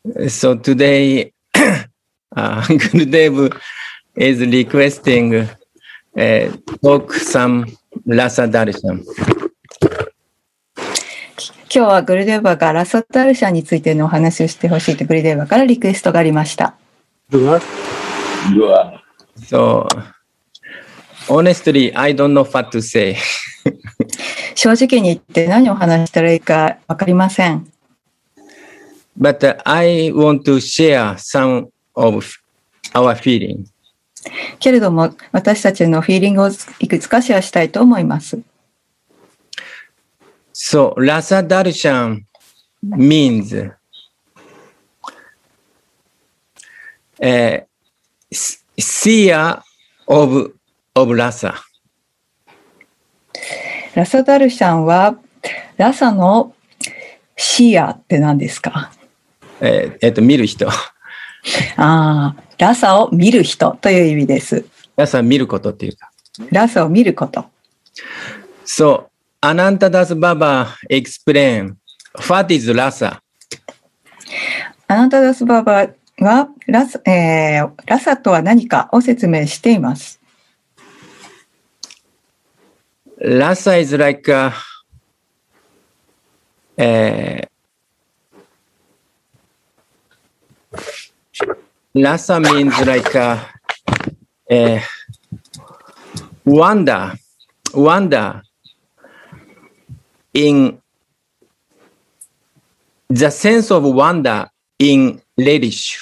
So today, Gurudev is requesting talk some Rasa Darshan. 今日はグルデーバがラサダルシャンについてのお話をしてほしいとグルデーバからリクエストがありました。 So, honestly, I don't know what to say. 正直に言って何を話したらいいか分かりません。 But I want to share some of our feeling. けれども私たちのフィーリングをいくつかシェアしたいと思います。 So, Rasa Darshan means seer of Rasa. ラサダルシャンはラサのシアって何ですか？ 見る人。 ラサを見る人という意味です。 ラサ見ることっていうか。 ラサを見ること。 So, Anantadas Baba explain what is Rasa. アナンタダスババはラサとは何かを説明しています。 Rasa is like Rasa means like wonder in the sense of wonder in relish.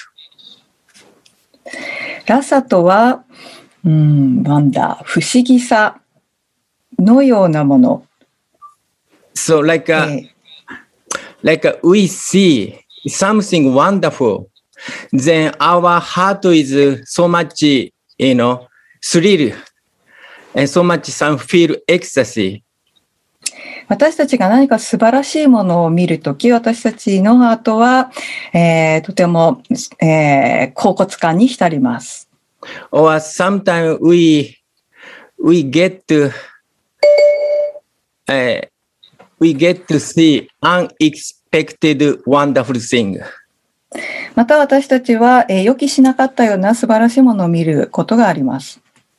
ラサとは、ワンダー、不思議さのようなもの。 So like we see something wonderful, then our heart is so much, thrill, and so much some feel ecstasy. 私たちが何か素晴らしいものを見るとき、私たちのハートは、とても、恍惚感に浸ります。 Or sometimes we get to see unexpected wonderful thing. また私たちは、予期しなかったような素晴らしいものを見ることがあります。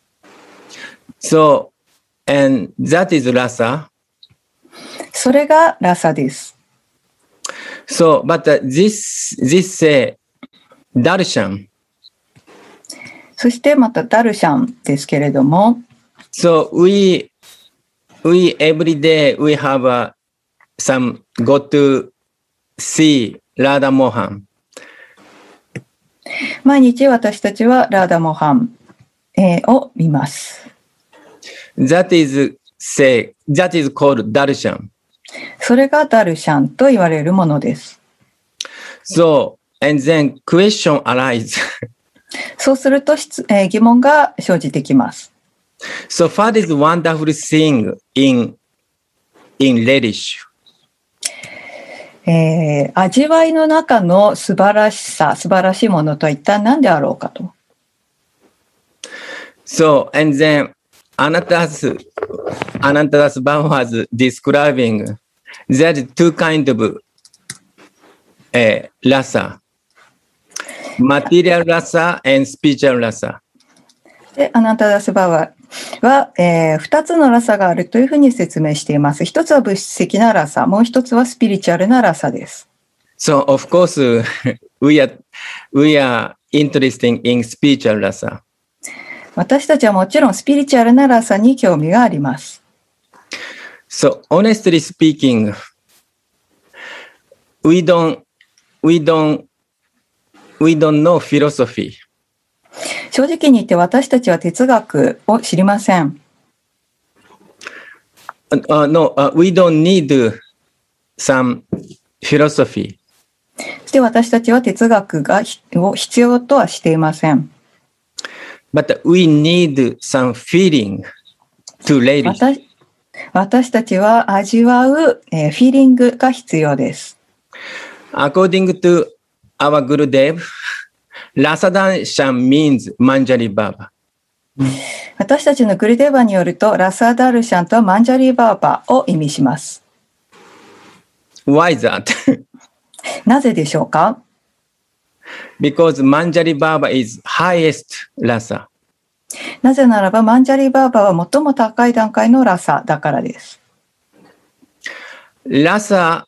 So, and that is Rasa. それがラサです。 So, but this Darshan. そしてまたダルシャンですけれども。 So we every day we have some go to see Radha Mohan. 毎日私たちはラーダモハン、を見ます。 That is called Darshan. それがダルシャンと言われるものです。 So, and then question arises. そうすると、疑問が生じてきます。 So, what is wonderful thing in relish? 味わいの中の素晴らしいものとは一体何であろうかと。 So, and then Anantadas Baba was describing there's two kinds of rasa, material rasa and spiritual rasa. で、アナンタダスババは、2つのラサがあるというふうに説明しています。一つは物質的なラサ、もう一つはスピリチュアルなラサです。 So, of course, we are interested in spiritual rasa. 私たちはもちろんスピリチュアルなラサに興味があります。 So, honestly speaking, we don't know philosophy. 正直に言って私たちは哲学を知りません。 No, we don't need some philosophy. そして私たちは哲学を必要とはしていません。 But we need some feeling to relish. 私たちは味わう、フィーリングが必要です。 According to our Gurudev, Rasa Darshan means Manjari Baba. 私たちのグルデーバによると、ラサダルシャンとはマンジャリーバーバを意味します。 Why is that? なぜでしょうか？ Because Manjari Baba is highest rasa. なぜならば、マンジャリバーバは最も高い段階のラサだからです。 Rasa,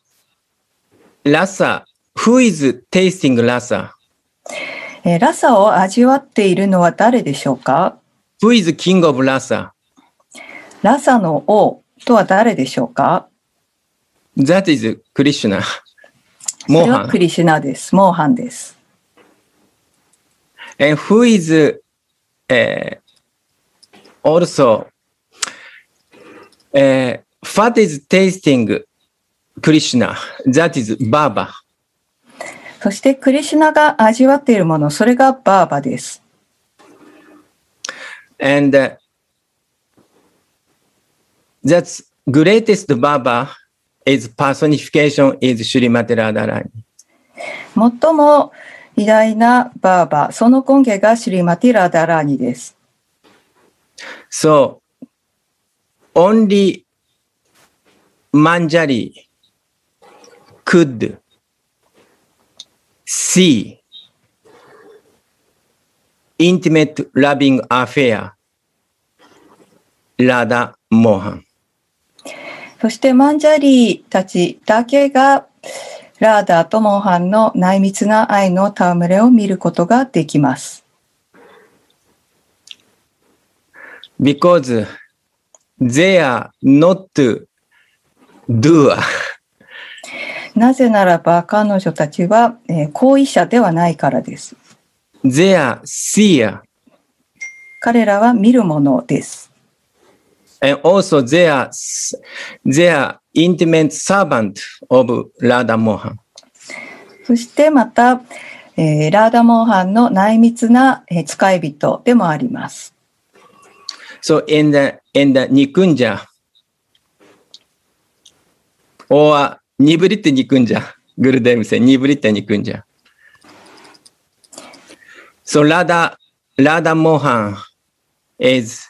who is tasting rasa? ラサを味わっているのは誰でしょうか？ Who is king of rasa? ラサの王とは誰でしょうか？ That is Krishna. それはクリシュナです。モーハンです。 And who is also what is tasting Krishna? That is Baba. そしてクリシュナが味わっているもの、それがバーバです。 And that's greatest Baba is personification is Srimati Radharani. 最も偉大なバーバ、その根源がシュリマティ・ラダラーニです。 So, only Manjari could see intimate loving affair Radha Mohan. そしてマンジャリーたちだけがラーダーとモーハンの内密な愛の戯れを見ることができます。 Because they are not doer. なぜならば彼女たちは行為者ではないからです。 They are seer. 彼らは見るものです。 And also they are intimate servant of Radha Mohan. そしてまた、ラーダモーハンの内密な使い人でもあります。 So in the Nikunja or Nivritta Nikunja, Gurudev said Nivritta Nikunja. So Radha Mohan is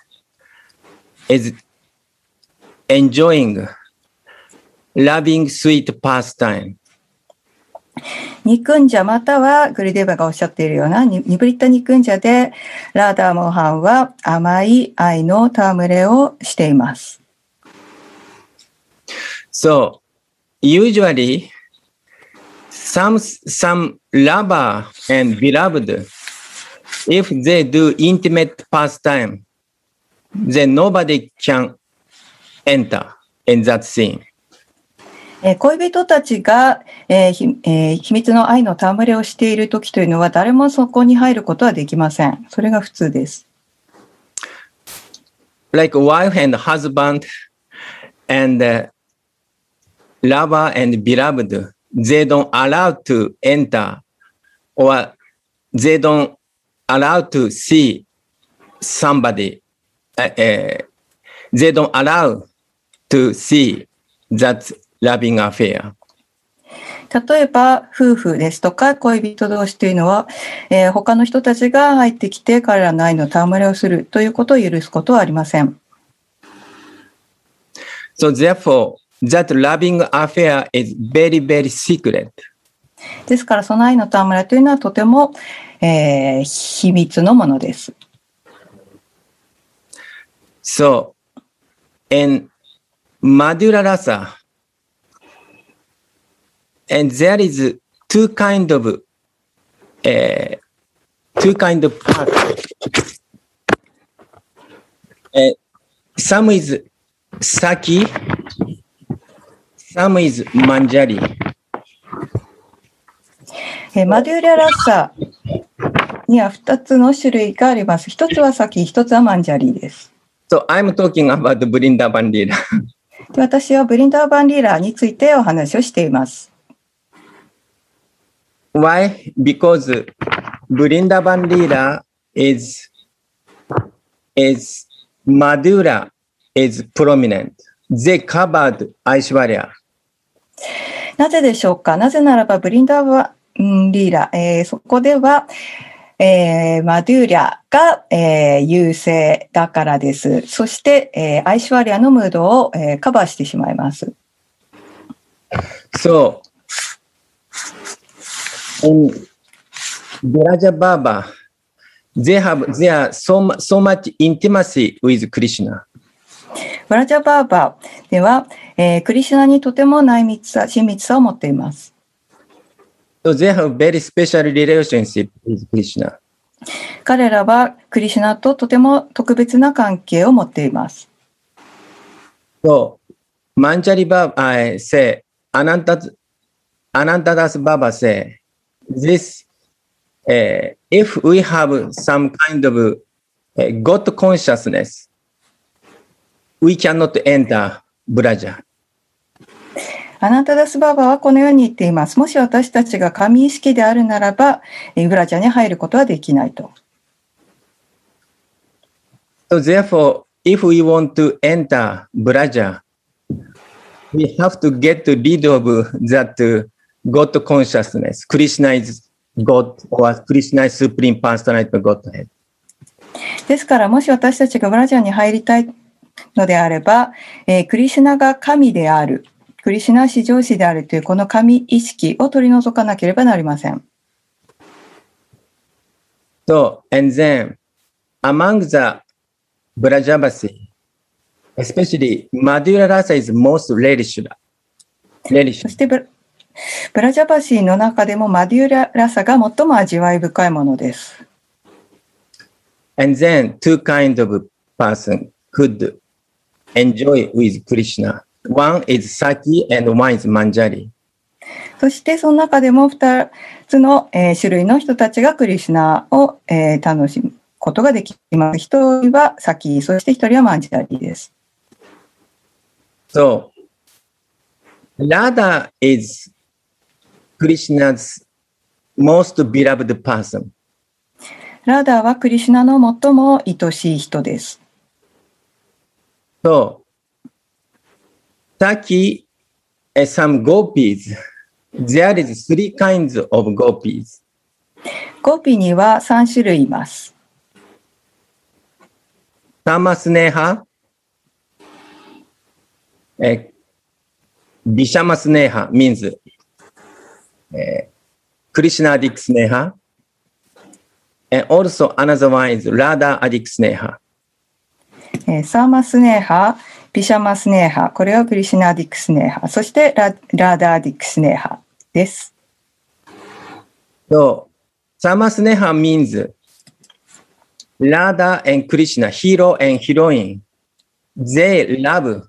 enjoying loving sweet pastime. ニクンジャまたはグリデーバがおっしゃっているようなニブリッタニクンジャでラーダーモーハンは甘い愛の戯れをしています。 So usually some lover and beloved, if they do intimate pastime, then nobody can enter in that scene. 恋人たちが、秘密の愛の戯れをしている時というのは誰もそこに入ることはできません。それが普通です。 Like wife and husband and lover and beloved, they don't allow to enter or they don't allow to see somebody. They don't allow to see that loving affair. 例えば夫婦ですとか恋人同士というのは、他の人たちが入ってきて彼らの愛の戯れをするということを許すことはありません。 So therefore, that loving affair is very, very secret. ですからその愛の戯れというのはとても、秘密のものです。 So, in Madhura Rasa, and there is two kind of parts. Some is Saki, some is Manjari. マデューララッサには2つの種類があります。1つはサキ、1つはマンジャリーです。 So I'm talking about Vrindavan Leela. 私はブリンダーバンリーラーについてお話をしています。 Why? Because Vrindavan Leela is Madhura is prominent. They covered Aishwarya. なぜでしょうか。なぜならばブリンダーバンリーラー、そこでは、マドゥーリャが、優勢だからです。そして、アイシュワリアのムードを、カバーしてしまいます。 So, Braja Baba, they are so much intimacy with Krishna. ブラジャバーバでは、クリシュナにとても親密さを持っています。 So they have very special relationship with Krishna. 彼らはクリシュナととても特別な関係を持っています。 So Manjari Baba say, Anantadas Baba say, this if we have some kind of God consciousness, we cannot enter Braja. アナンタダスバーバはこのように言っています。もし私たちが神意識であるならば、ブラジャに入ることはできないと。 So therefore, if we want to enter Braja, we have to get rid of that God consciousness. Krishna is God or Krishna is Supreme Personality of Godhead. ですから、もし私たちがブラジャに入りたいのであれば、クリシュナが神である。クリシュナ至上子であるというこの神意識を取り除かなければなりません。 So, and then, among the Brajavasi, especially Madhura Rasa is most relished. そしてブラジャバシーの中でもマデューララサが最も味わい深いものです。 And then, two kinds of person could enjoy with Krishna. One is Saki and one is Manjari. そしてその中でも2つの、種類の人たちがクリシュナを、楽しむことができます。一人はサキ、そして一人はマンジャリです。 So, Radha is Krishna's most beloved person. ラーダーはクリシュナの最も愛しい人です。 So, Saki and some gopis, there is three kinds of gopis. ゴピには3種類います。 Samasneha, Vishamasneha means Krishna Adik Sneha, and also another one is Radha Adik Sneha. サーマスネーハ、ビシャマスネーハ、これはクリシュナディックスネーハ、そしてラーダーディックスネーハです。 So, Samasneha means Radha and Krishna, hero and heroine, they love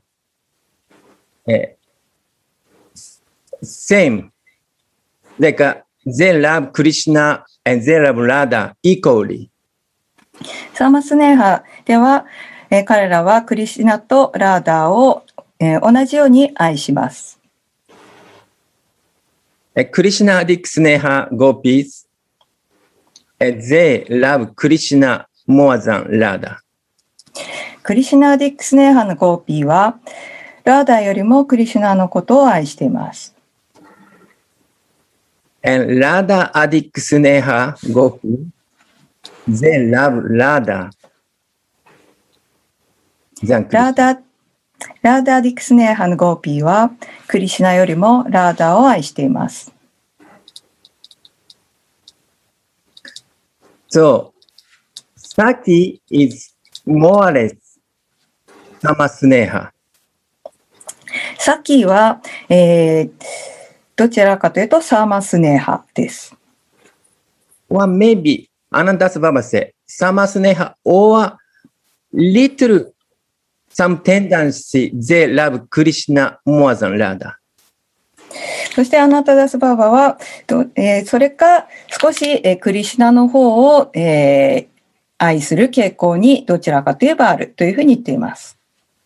same. Like they love Krishna and they love Radha equally. サーマスネーハでは、彼らはクリシュナとラーダーを、同じように愛します。 Krishna Adik Sneha gopis, they love Krishna more than Radha. クリシュナディックスネーハのゴーピーはラーダーよりもクリシュナのことを愛しています。 And Radha Adik Sneha gopi, they love Radha. ラーダーディックスネーハのゴーピーはクリシュナよりもラーダーを愛しています。 So, Saki is more or less Samasneha. サキは、どちらかというとサーマスネーハです。 Or maybe Anantas Baba say Samasneha or little some tendency they love Krishna more than Radha. そしてアナタダスバーバは、それか少し、クリシュナの方を、愛する傾向にどちらかといえばあるというふうに言っています。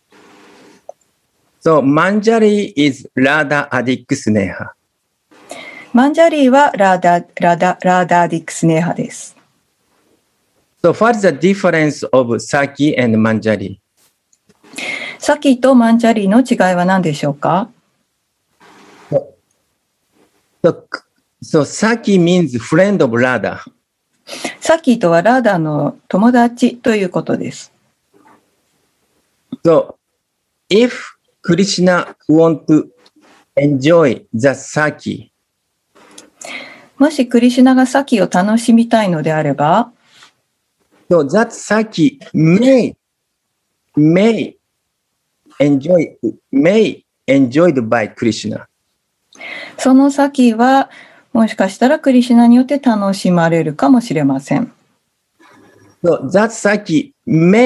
So Manjari is Radha Adik Sneha. マンジャリーはラーダーディックスネーハです。 So what is the difference of Saki and Manjari? サキとマンジャリーの違いは何でしょうか？ So Saki means friend of Radha. サキとはラーダーの友達ということです。 So if Krishna want to enjoy the Saki, もしクリシュナがサキを楽しみたいのであれば、 So that Saki may enjoyed by Krishna. そのサキはもしかしたらクリシュナによって楽しまれるかもしれません。 So that Saki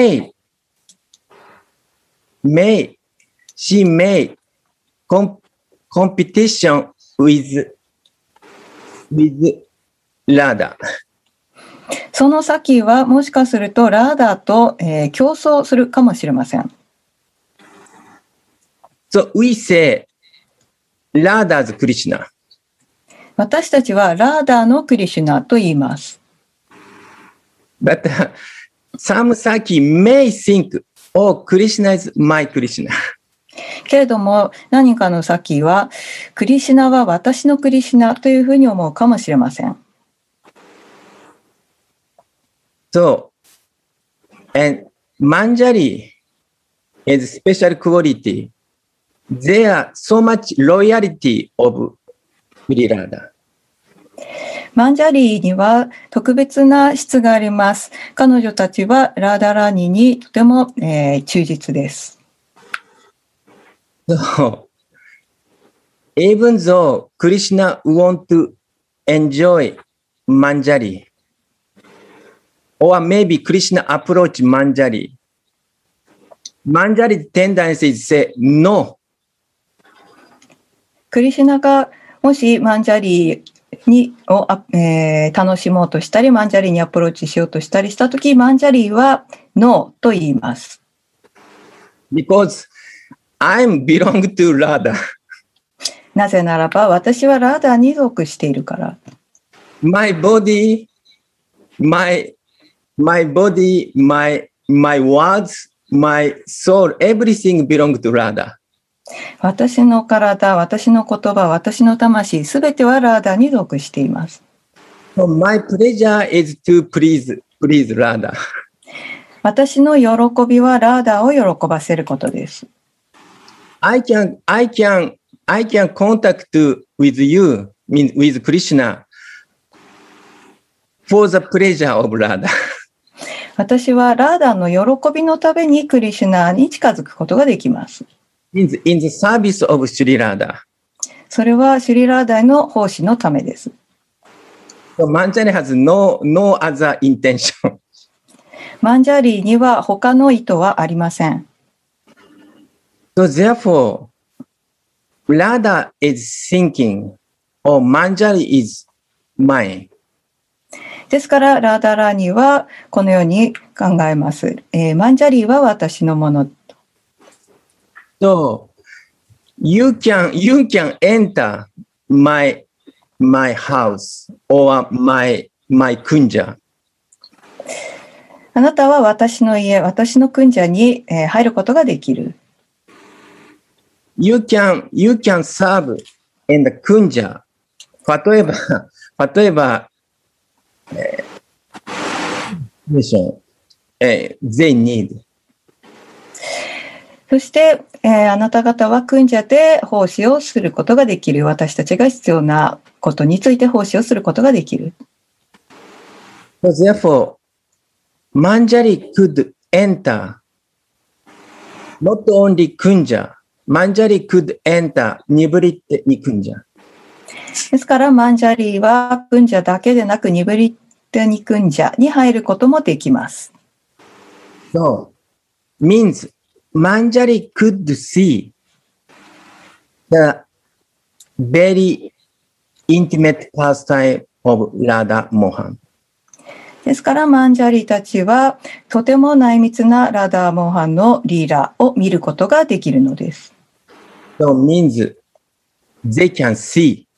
she may competition with Radha. そのサキはもしかするとラーダと、競争するかもしれません。 So we say Radha's Krishna. 私たちはラーダのクリシュナと言います。 But some Saki may think, oh, Krishna is my Krishna. けれども何かのサキはクリシュナは私のクリシュナというふうに思うかもしれません。 So, and Manjari is special quality. There are so much loyalty of Sri Radha. マンジャリーには特別な質があります。彼女たちはラーダラーニにとても、忠実です。 So, even though Krishna want to enjoy Manjari, or maybe Krishna approach Manjari, Manjari's tendency is say no. クリシュナがもしマンジャリーを、楽しもうとしたりマンジャリーにアプローチしようとしたりしたとき、マンジャリーはノーと言います。 Because I belong to Radha. なぜならば私はラーダに属しているから。 My body, my words, my soul, everything belongs to Radha. 私の体、私の言葉、私の魂、すべてはラーダに属しています。 So my pleasure is to please Radha. 私の喜びはラーダを喜ばせることです。 I can contact with you, with Krishna, for the pleasure of Radha. 私はラーダの喜びのためにクリシュナに近づくことができます。 In the service of Sri Radha. それはシュリラーダの奉仕のためです。 So Manjari has no other intention. マンジャリーには他の意図はありません。 So therefore, Radha is thinking, oh, Manjari is mine. ですからラーダラーニはこのように考えます。マンジャリーは私のもの。 So you can enter my house or my kunja. あなたは私の家、私のクンジャに入ることができる。 You can serve in the kunja. 例えば、they need. そして、あなた方はクンジャで奉仕をすることができる。私たちが必要なことについて奉仕をすることができる。 So therefore, Manjari could enter not only kunja, Manjari could enter Nivritte Nikunja. ですからマンジャリーはクンジャだけでなくニブリッテニクンジャに入ることもできます。 So, means Manjari could see the very intimate pastime of Radha Mohan. ですからマンジャリーたちはとても内密なラダーモーハンのリーラを見ることができるのです。 So means they can see.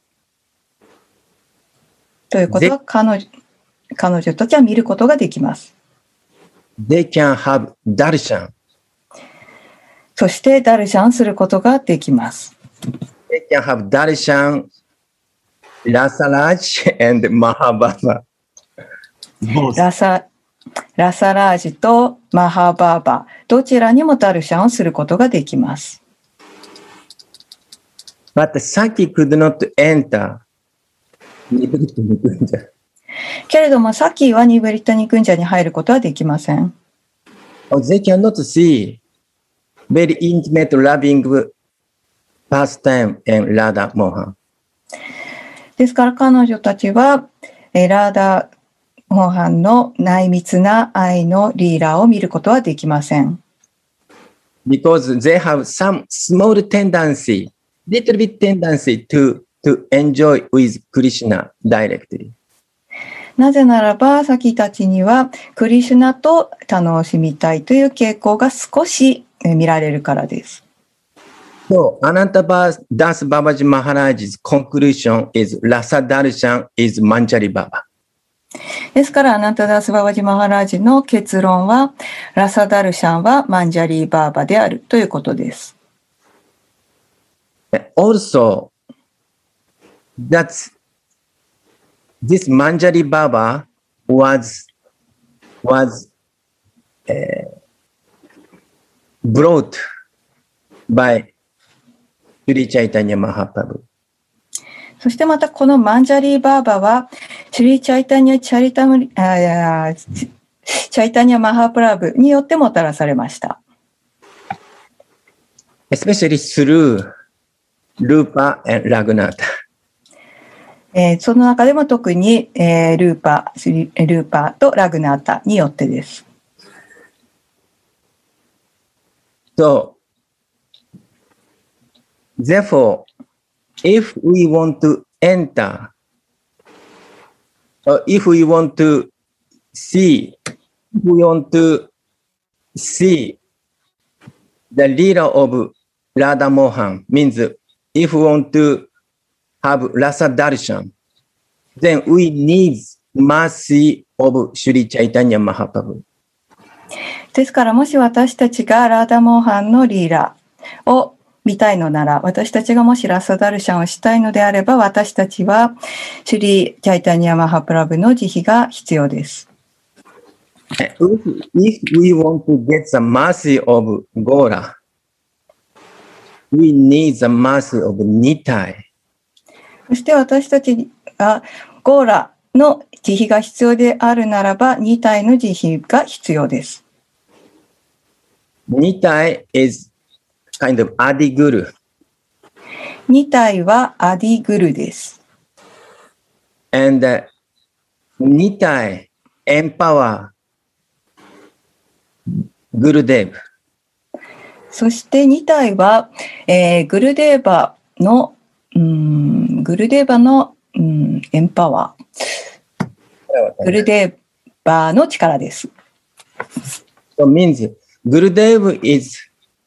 ということは彼女たちは見ることができます。 They can have darshan. そしてダルシャンすることができます。 They can have darshan, Rasaraj and Mahabharata. ラサラージとマハバーバ、どちらにもダルシャンをすることができます。 But Saki could not enter ニブリットニクンジャ。 けれども、サキはニブリッタニクンジャに入ることはできません。 They cannot see very intimate loving pastime in Radha Mohan. ですから彼女たちは、ラーダ・モーハンの内密な愛のリーラを見ることはできません。 Because they have some small tendency, little bit tendency to enjoy with Krishna directly. なぜならば、サキたちにはクリシュナと楽しみたいという傾向が少し見られるからです。 So, Ananta Das Babaji Maharaj's conclusion is Rasa Darshan is Manjari Baba. ですから、アナンタダース・ババジ・マハラージの結論は、ラサダルシャンはマンジャリー・バーバであるということです。 Also, that's this Manjari Baba was brought by Sri Chaitanya Mahaprabhu. そしてまたこのマンジャリー・バーバは、シュリー・チャイタニャ・マハプラブによってもたらされました。 Especially through Rupa and Raghunatha. その中でも特に、ルーパとラグナータによってです。 So, therefore, if we want to enter, or if we want to see the leader of Radha Mohan, means if we want to have Rasa Darshan, then we need mercy of Sri Chaitanya Mahaprabhu. ですからもし私たちがラーダモーハンのリーラを見たいのなら、私たちがもしラサダルシャンをしたいのであれば、私たちはシュリー・チャイタニア・マハプラブの慈悲が必要です。 If we want to get the mercy of Gora, we need the mercy of Nitai. そして私たちがゴーラの慈悲が必要であるならば、ニタイの慈悲が必要です。 Nitai is kind of Adi Guru. ニタイはアディグルです。 And Nitai empower Gurudev. そしてニタイは、グルデーバのエンパワー。グルデーバーの力です。 So means Gurudev is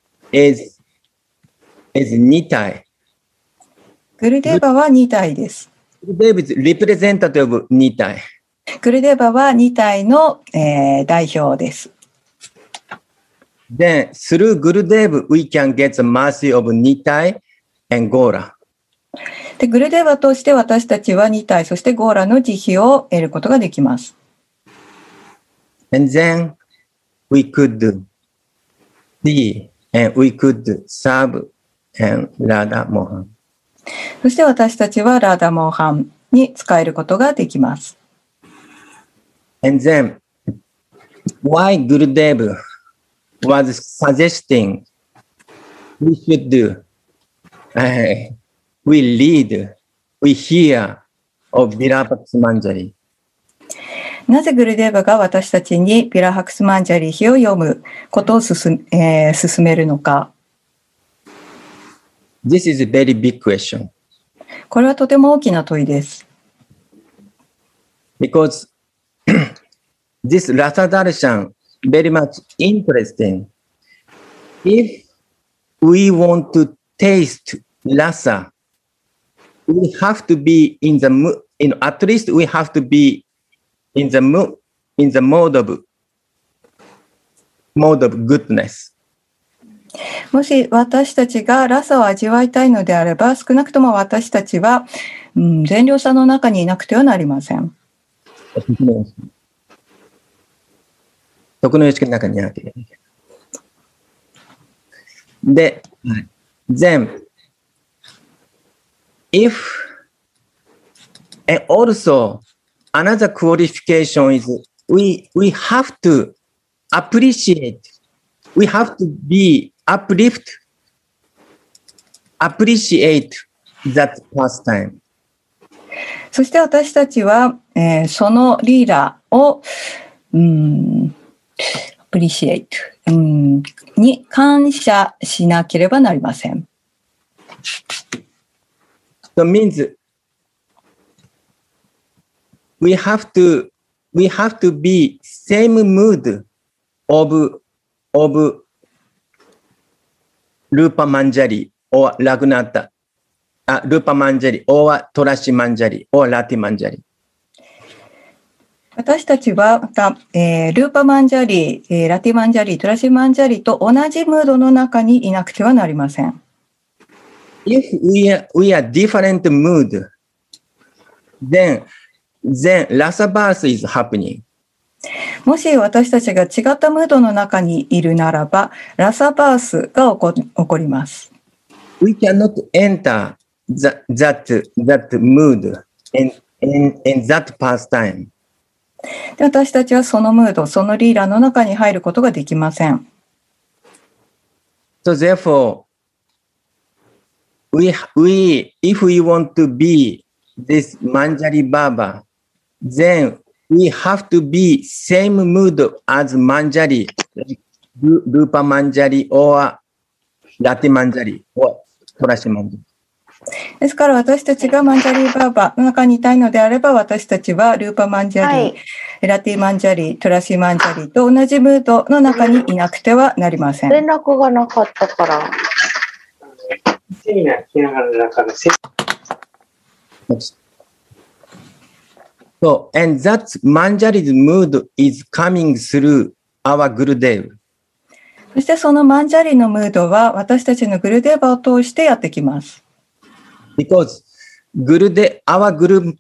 Nitai. グルデーバはニタイです。 Gurudev is representative of Nitai. グルデーバはニタイの、代表です。 Then through Gurudev we can get the mercy of Nitai and Gora. でグルデーバとして私たちはニタイ、そしてゴーラの慈悲を得ることができます。 And then we could see and we could serve and Radha Mohan. そして私たちはラーダモーハンに仕えることができます。 And then why Gurudev was suggesting we should do, we read, we hear of Virapaksa Manjari. なぜグルデーバが私たちにビラハクスマンジャリヒを読むことを進めるのか。 This is a very big question. これはとても大きな問いです。 Because this Rasa Darshan very much interesting. If we want to taste rasa, we have to be in the mood, at least we have to be in the mood, in the mode of goodness. もし私たちがラサを味わいたいのであれば、少なくとも私たちは、善良さの中にいなくてはなりません。 徳の意識の中にいなきゃいけない。で、then, if And also, another qualification is we have to appreciate, we have to be appreciate that pastime. そして私たちは、そのリーダーを、appreciate、に感謝しなければなりません。 So means we have to be same mood of Rupa Manjari or Raghunatha, Rupa Manjari or Tulasi Manjari or Rati Manjari. 私たちはまた、ルーパマンジャリ、ラティマンジャリ、トラシマンジャリと同じムードの中にいなくてはなりません。 If we are different mood, then Rasa birth is happening. もし私たちが違ったムードの中にいるならば、ラサバースが起こります。 We cannot enter that mood in that pastime. で、私たちはそのムード、そのリーダーの中に入ることができません。 So therefore, if we want to be this Manjari Baba, then we have to be same mood as Manjari, Rupa Manjari or Rati Manjari or Tulasi Manjari. ですから私たちがマンジャリーバーバの中にいたいのであれば、私たちはルーパマンジャリー、ラティマンジャリー、トラシマンジャリーと同じムードの中にいなくてはなりません。 連絡がなかったから。 セミナー聞きながらだから。 So, and that Manjari's mood is coming through our Gurudev. そしてそのマンジャリのムードは私たちのグルデーバを通してやってきます。 Because our Guru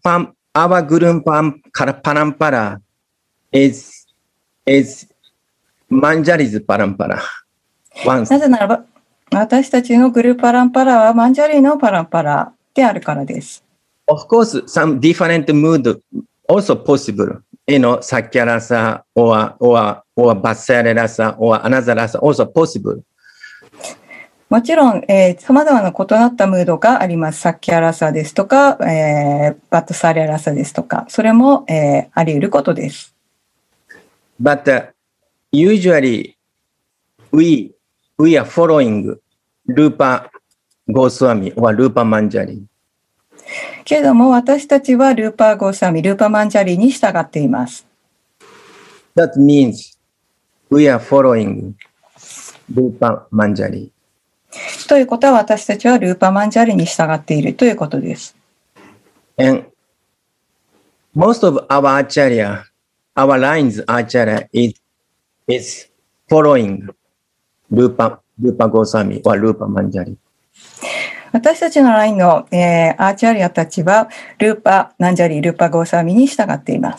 Parampara is Manjari's Parampara. なぜならば私たちのグルパランパラはマンジャリのパランパラであるからです。 Of course, some different mood also possible. You know, Sakya Rasa or Vatsala Rasa or another Rasa also possible. もちろん、様々な異なったムードがあります。サッキャラサですとか、バットサリアラサですとか、それも、あり得ることです。 But usually we are following Rupa Goswami or Rupa Manjari. けれども私たちはルーパーゴーサミ、ルーパーマンジャリに従っています。 That means we are following Rupa Manjari. ということは私たちはルーパーマンジャリに従っているということです。 And most of our acharya, our lines acharya is following Rupa Goswami or Rupa Manjari. 私たちのラインの、アーチャリアたちはルーパ・ナンジャリ、ルーパ・ゴーサミに従っています。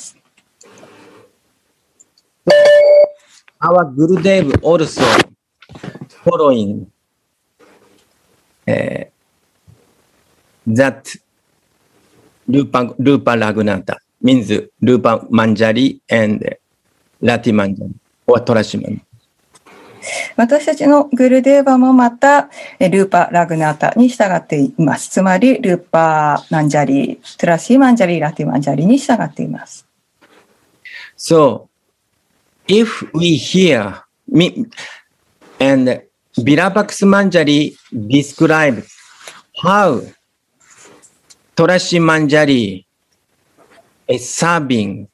Our Gurudev also following that Rupa Raghunatha means Rupa Manjari and Rati Manjari or Tulasi Manjari. 私たちのグルデーバもまたルーパ・ラグナータに従っています。つまりルーパ・マンジャリ、トラシーマンジャリ、ラティマンジャリに従っています。 So, if we hear and Virupaksha Manjari describes how Tulasi Manjari is serving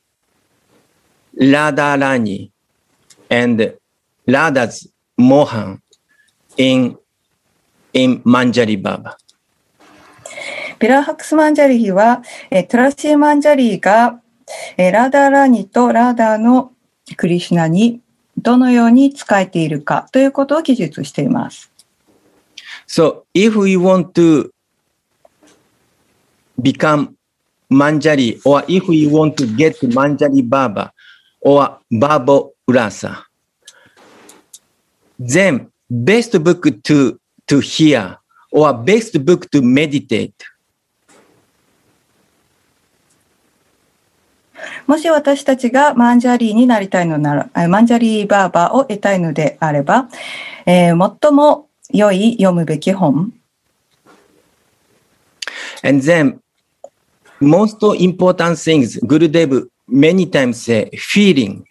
Radharani and Radha's Mohan in Manjari Baba. ビラハクスマンジャリーはトラシーマンジャリーがラダーラニとラダーのクリシュナにどのように仕えているかということを記述しています。 So, if we want to become Manjari or if we want to get Manjari Baba or Baba Rasa, then best book to hear or best book to meditate もし私たちがマンジャリーになりたいのなら、マンジャリーバーバーを得たいのであれば、最も良い読むべき本。 And then, most important things, Gurudev many times say, feeling.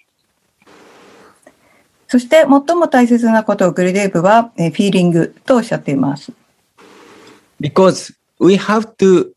そして最も大切なことをグルデーブはフィーリングとおっしゃっています。 Because we have to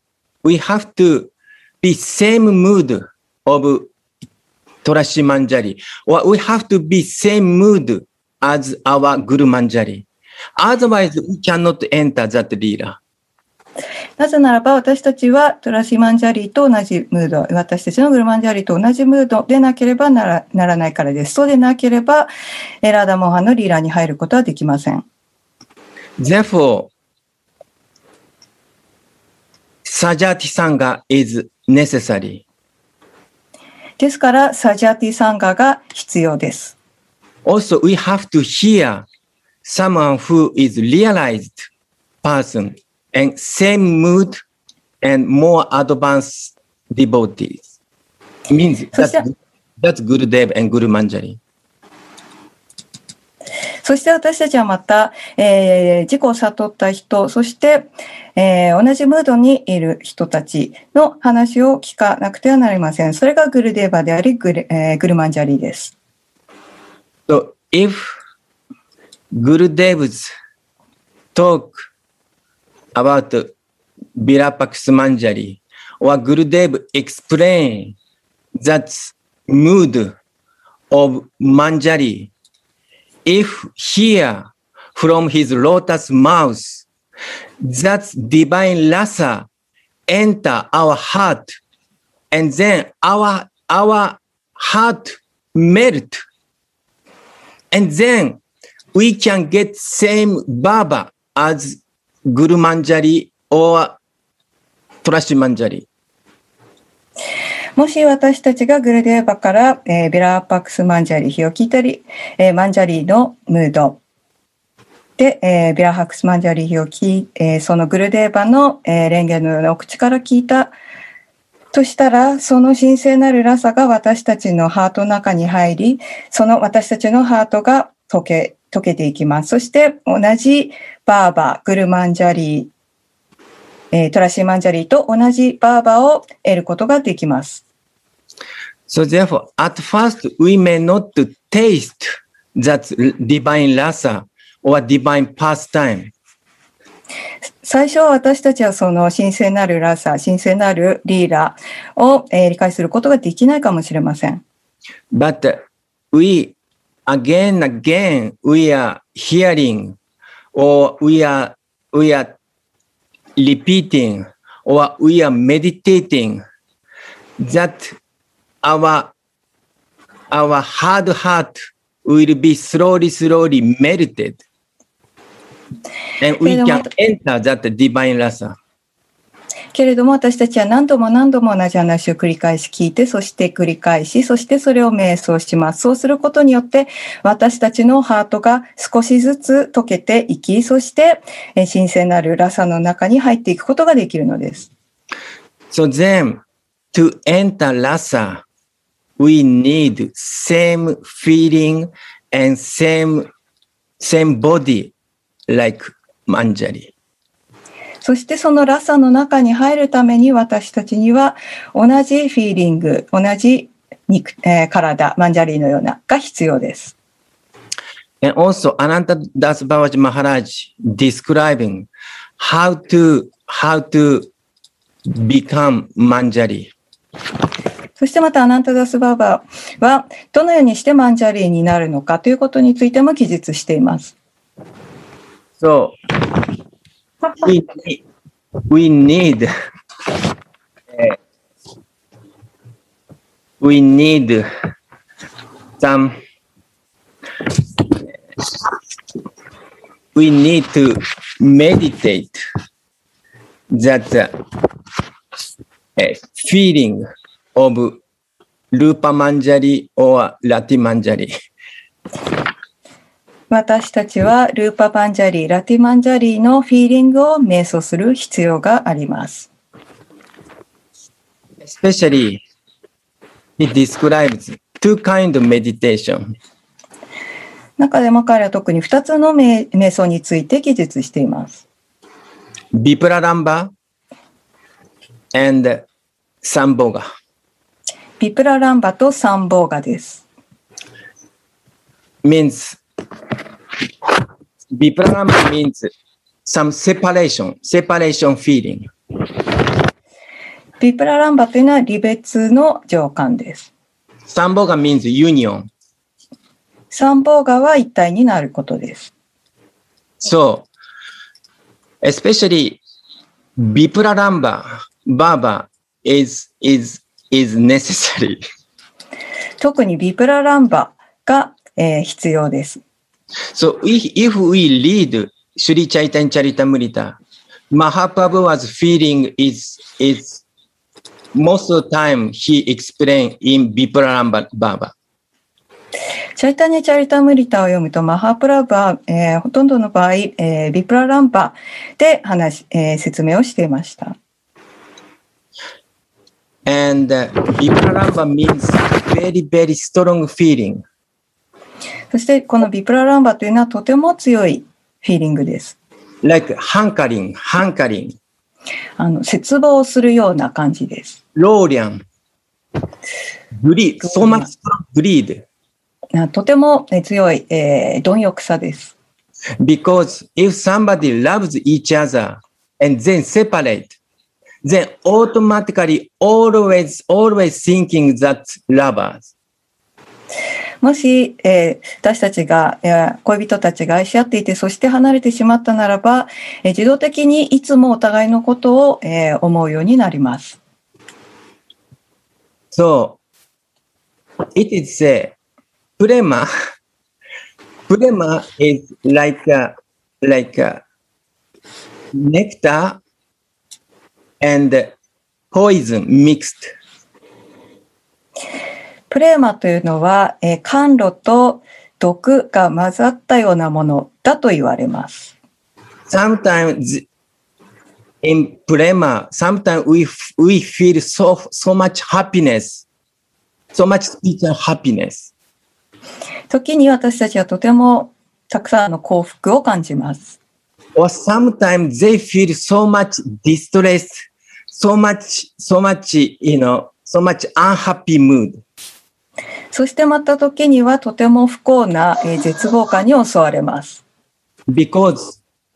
be same mood of Tulashi Manjari, or we have to be same mood as our Guru Manjari. Otherwise, we cannot enter that lila. なぜならば私たちはトラシマンジャリーと同じムード、私たちのグルマンジャリーと同じムードでなければならないからです。そうでなければラダモハのリーラに入ることはできません。 Therefore, Sajati Sangha is necessary. ですからサジャティサンガが必要です。 Also, we have to hear someone who is realized person and same mood and more advanced devotees. It means that's Gurudev and Guru Manjari. そして私たちはまた、自己を悟った人、そして、同じムードにいる人たちの話を聞かなくてはなりません。それがグルデーバであり、グルマンジャリです。 So if Gurudev's talk about Virupaksha Manjari or Gurudev explain that mood of Manjari, if hear from his lotus mouth, that divine rasa enter our heart, and then our heart melt, and then we can get same Baba as Guru Manjari or Tulashi Manjari. もし私たちがグルデーバから、ビラーパクスマンジャリーを聞いたり、マンジャリーのムードで、ビラーパクスマンジャリーを聞い、そのグルデーバの、蓮華のようなお口から聞いたとしたら、その神聖なるラサが私たちのハートの中に入り、その私たちのハートが溶けていきます。そして同じバーバ、グルマンジャリー、トラシーマンジャリーと同じバーバを得ることができます。 So therefore, at first we may not taste that divine rasa or divine pastime. 最初は私たちはその神聖なるラサ、神聖なるリーラを、理解することができないかもしれません。 But we again we are hearing or we are repeating or we are meditating that our hard heart will be slowly melted and we can enter that divine rasa. けれども私たちは何度も同じ話を繰り返し聞いて、そして繰り返し、そしてそれを瞑想します。そうすることによって私たちのハートが少しずつ溶けていき、そして神聖なるラサの中に入っていくことができるのです。 So then, to enter rasa, we need same feeling and same body like Manjari. そしてそのラサの中に入るために私たちには同じフィーリング、同じ体、マンジャリーのようなが必要です。 And also, Anantadas Babaji Maharaj describing how to become Manjari. そしてまたアナンタダスババはどのようにしてマンジャリーになるのかということについても記述しています。 So, we need to meditate that feeling of Rupa Manjari or Rati Manjari. 私たちはルーパマンジャリー、ラティマンジャリーのフィーリングを瞑想する必要があります。 Especially It describes two kinds of meditation. 中でも彼は特に2つの瞑想について記述しています。 Vipralambha and Sambhoga. ビプラランバとサンボーガです。 Means Vipralambha means some separation feeling. ビプラランバというのは離別の情感です。 Sambhoga means union. サンボーガは一体になることです。 So, especially Vipralambha Baba is necessary. 特にビプラランバが、必要です。 So, if we read Sri Chaitanya Charitamrita, Mahaprabhu was feeling is most of the time he explained in Vipralambha Baba. チャイタニャ・チャリタムリタを読むとマハプラバは、ほとんどの場合、ビプラランバで説明をしていました。 And Vipralambha means very, very strong feeling. そしてこのビプラランバというのはとても強いフィーリングです。 Like hankering. 絶望するような感じです。 Lorian. Greed. So much greed. とても強い、貪欲さです。 Because if somebody loves each other and then separate, then automatically always thinking that lovers. もし、私たちが、恋人たちが愛し合っていて、そして離れてしまったならば、自動的にいつもお互いのことを、思うようになります。 So, it is say, Prema is like a nectar and poison mixed. プレーマというのは、甘露と毒が混ざったようなものだと言われます。 Sometimes in prema, sometimes we feel so much happiness, so much spiritual happiness. 時に私たちはとてもたくさんの幸福を感じます。 Or sometimes they feel so much distress, so much, so much unhappy mood. そしてまた時にはとても不幸な絶望感に襲われます。 Because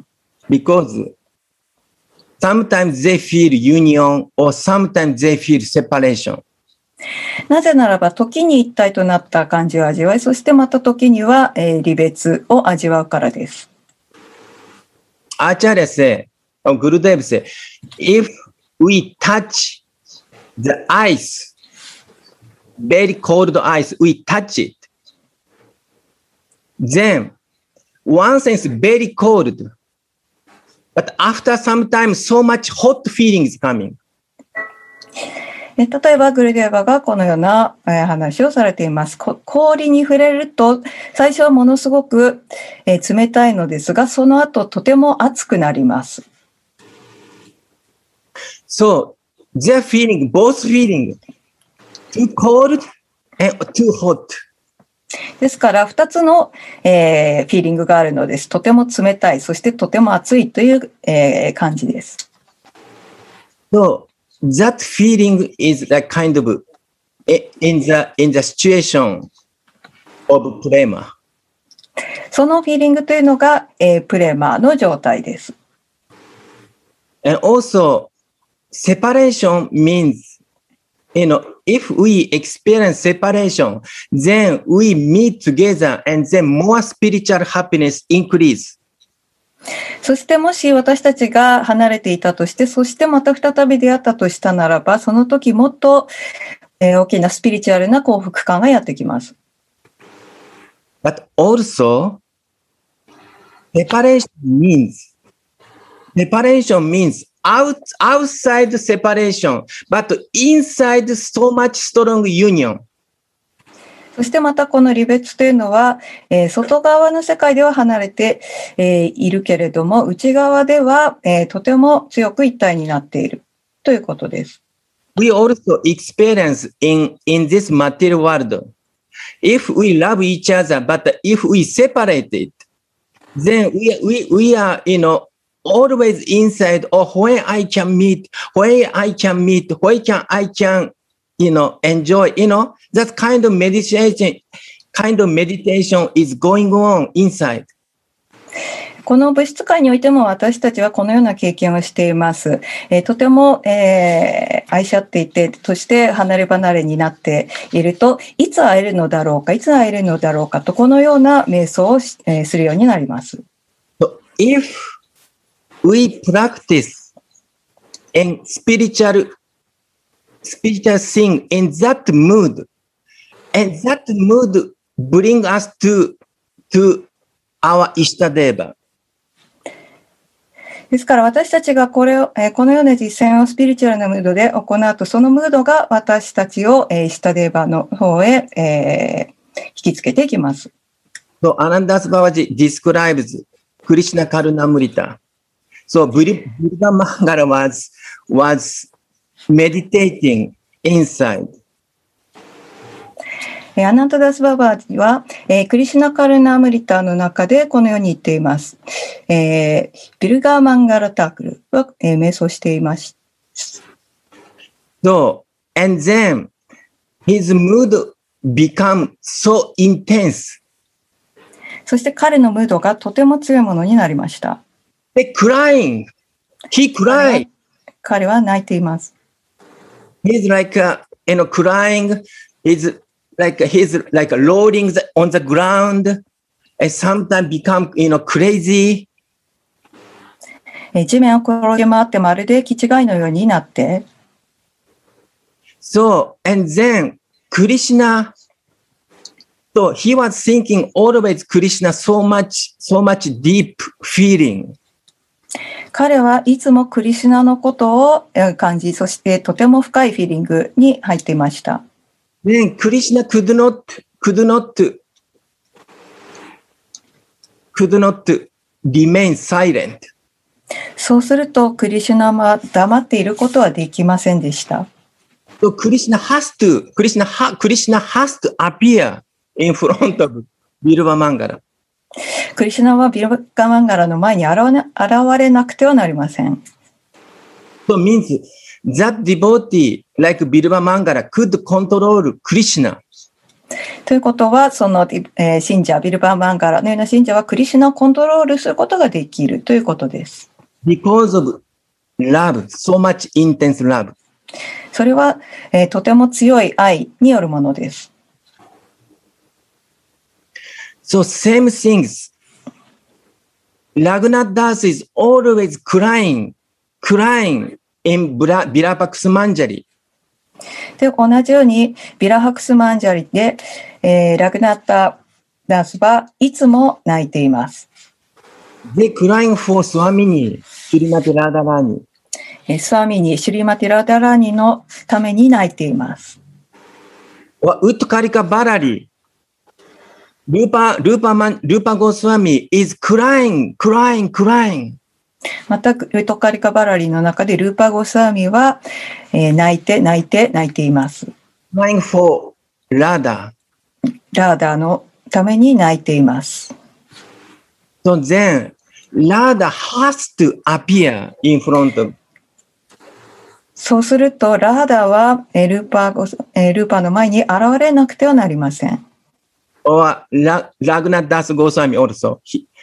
sometimes they feel union or sometimes they feel separation. なぜならば時に一体となった感じを味わい、そしてまた時には離別を味わうからです。 Acharya say, or Gurudev say, if we touch the ice, very cold ice, we touch it, then one sense very cold, but after some time so much hot feeling is coming. 例えばグルデーバがこのような話をされています。氷に触れると最初はものすごく冷たいのですが、その後とても熱くなります。 So, they're feeling, both feeling, too cold and too hot. ですから2つの、フィーリングがあるのです。とても冷たい、そしてとても熱いという、感じです。 So, that feeling is a kind of in the situation of prema. そのフィーリングというのが、プレマの状態です。 And also, separation means, if we experience separation, then we meet together and then more spiritual happiness increase. そしてもし私たちが離れていたとして、そしてまた再び出会ったとしたならば、その時もっと、大きなスピリチュアルな幸福感がやってきます。 But also, separation means outside separation, but inside so much strong union. そしてまたこの離別というのは、外側の世界では離れて、いるけれども、内側では、とても強く一体になっているということです。 we also experience in this material world. If we love each other, but if we separate it, then we are, always inside, or where I can meet, where I can enjoy, that kind of meditation is going on inside. この物質界においても私たちはこのような経験をしています。とても、愛し合っていて、そして離れ離れになっていると、いつ会えるのだろうかと、このような瞑想をするようになります。 So if we practice in spiritual thing in that mood, and that mood bring us to our Ishtadeva. ですから私たちがこのような実践をスピリチュアルなムードで行うと、そのムードが私たちをイシュタデーバの方へ、引きつけていきます。 So Anandas Babaji describes Krishna Karunamrita. So Buddha Mangala was meditating inside. アナンタダス・ババーは、クリシュナ・カルナ・アムリタの中でこのように言っています。ビルガー・マンガラ・タークルは、瞑想しています。 So, and then his mood become so intense. そして彼のムードがとても強いものになりました。 He cried. 彼は泣いています。 He's like, crying. He's like rolling on the ground, and sometimes become, crazy. 地面を転げ回ってまるで気違いのようになって。 So, and then Krishna, so he was thinking always Krishna so much deep feeling. 彼はいつもクリシュナのことを感じ、そしてとても深いフィーリングに入っていました。 Then Krishna could not remain silent. そうするとクリシュナは黙っていることはできませんでした。 So Krishna has to appear in front of Bilva Mangala. クリシュナはビルガマンガラの前に現れなくてはなりません。 So means that devotee like Bilva Mangala could control Krishna. ということは、その、信者、ビルバーマンガラのような信者はクリシュナをコントロールすることができるということです。 Because of love, so much intense love. それは、とても強い愛によるものです。 So same things. Raghunath Das is always crying in Vilapaksha Manjari. で、同じようにビラハクスマンジャリで、ラグナッタダスはいつも泣いています。 They crying for Swamini, Srimati Radharani. スワミニ、シュリマティラダラーニのために泣いています。 Utkarika Barari, Rupa Goswami is crying. また、ルトカリカバラリの中でルーパゴスワミは、泣いています。 Crying for Radha. ラーダのために泣いています。 So then, Radha has to appear in front of. そうすると、ラーダはルーパの前に現れなくてはなりません。 Or Raghunath Das Goswami also.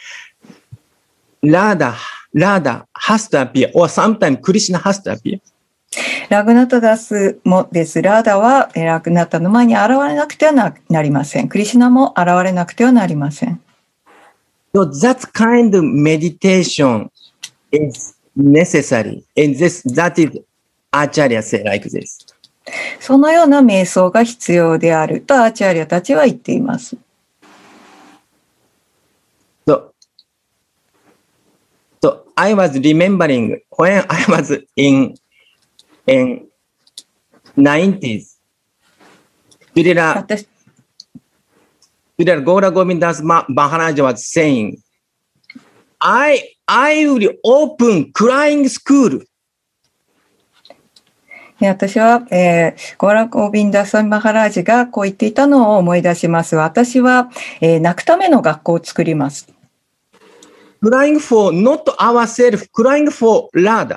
Radha has to appear, or sometimes Krishna has to appear. ラグナタダスもです。ラーダはラグナタの前に現れなくてはなりません。クリシュナも現れなくてはなりません。 So that kind of meditation is necessary. And that is Acharya say like this. そのような瞑想が必要であるとアーチャーリアたちは言っています。 So I was remembering when I was in 90s, Srila Gaura Govindas Maharaj was saying, I will open crying school. 私は、ゴーラ・ゴビンダ・サン・マハラージがこう言っていたのを思い出します。私は、泣くための学校を作ります。 crying for not ourselves, crying for Radha.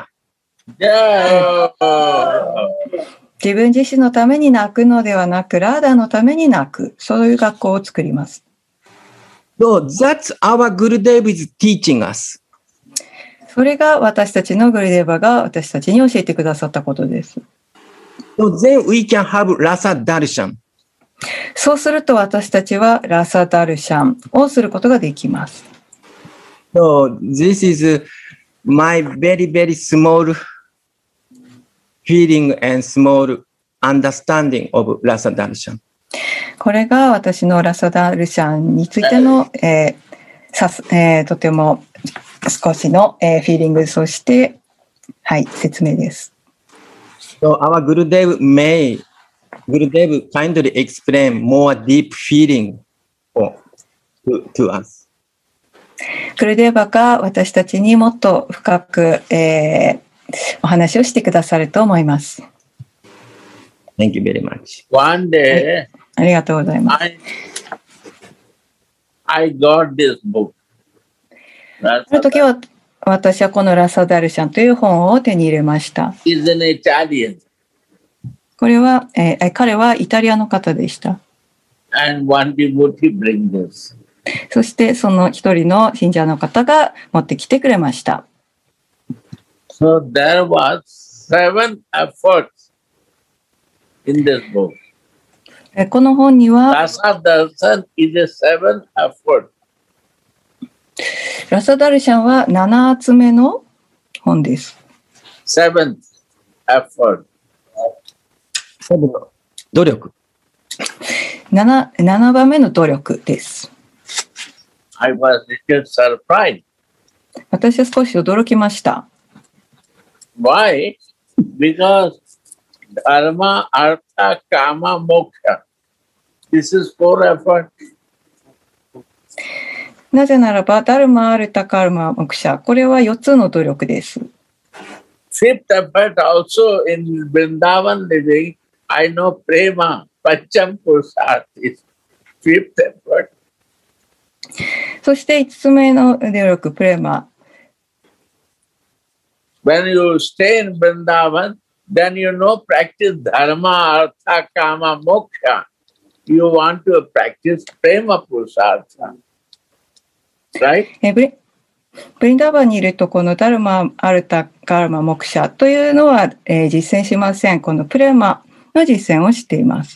自分自身のために泣くのではなく、ラーダのために泣く。そういう学校を作ります。 So that's our Gurudev is teaching us. それが私たちのグルデーバが私たちに教えてくださったことです。 So then we can have Rasa Darshan. そうすると私たちはラサダルシャンをすることができます。 So this is my very, very small feeling and small understanding of Rasa Darshan. これが私のラサダルシャンについての、とても少しの、フィーリング、そして、はい、説明です。 So our Gurudev kindly explain more deep feeling to us. グルデーバが私たちにもっと深く、お話をしてくださると思います。 Thank you very much. One day, ありがとうございます。 I got this book. ある時は私はこのラサダルシャンという本を手に入れました。 He's an Italian. これは、彼はイタリアの方でした。 And one devotee bring this. そしてその一人の信者の方が持ってきてくれました。 So there was 7 efforts in this book. この本には Rasa Darshan is a 7 effort. ラサダルシャンは7つ目の本です。 7th effort. 努力。 7番目の努力です。 I was little surprised. 私は少し驚きました。 Why? Because Dharma, Artha, Kama, Moksha. This is 4 efforts. なぜならば、ダルマ、アルタ、カルマ、モクシャ。これは4つの努力です。 5th effort also in Vrindavan living, I know Prema, Pacham Purusharth is 5th effort. そして5つ目の努力、プレマ。 When you stay in Vrindavan, then you know practice Dharma, Artha, Kama, Moksha. You want to practice Prema Purushartha. Right? ブリンダーバンにいるとこのダルマ、アルタ、カルマ、モクシャというのは、実践しません。このプレマの実践をしています。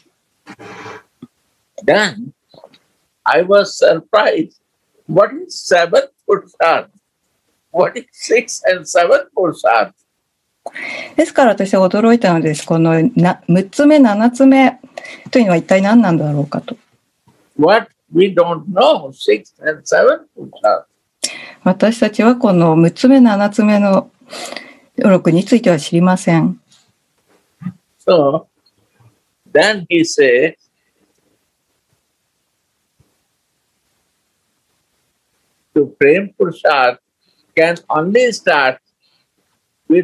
Then I was surprised. What is 7th Purusharth? What is 6th and 7th Purusharth? ですから私は驚いたのです。この6つ目、7つ目というのは一体何なんだろうかと。 What we don't know, 6th and 7th Purusharth. 私たちはこの6つ目、7つ目の努力については知りません。 So, then he says, to Prem Purusharth can only start with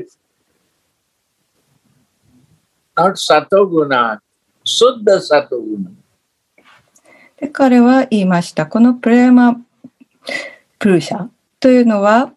not Satoguna, Suddha Satoguna. で彼は言いました。このプレーマプルシャというのは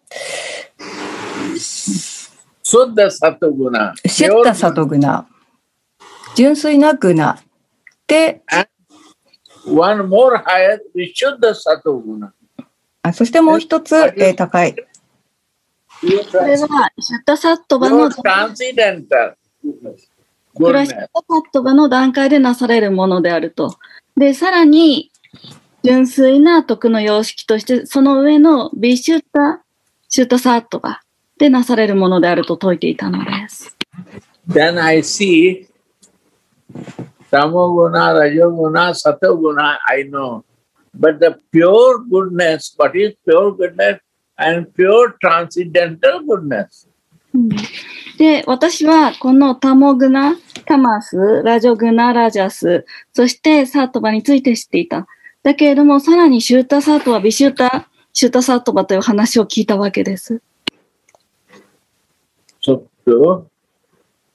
シュッダサトグナ、 シュッダサトグナ、純粋なグナで、 one more higher is シュッダサトグナ。 そしてもう一つ、高い。 これはシュッダサットバのトランシデンタル。 これはシュッダサットバの段階でなされるものであると。で、さらに純粋な徳の様式として、その上のビシュッダサットバでなされるものであると説いていたのです。 Then I see Tamoguna, Rajoguna, Satoguna, I know. But the pure goodness, what is pure goodness and pure transcendental goodness? で、私はこのタモグナ、タマス、ラジョグナ、ラジャス、そしてサートバについて知っていた。だけれども、さらにシュータサートバ、ビシュータ、シュータサートバという話を聞いたわけです。 So, pure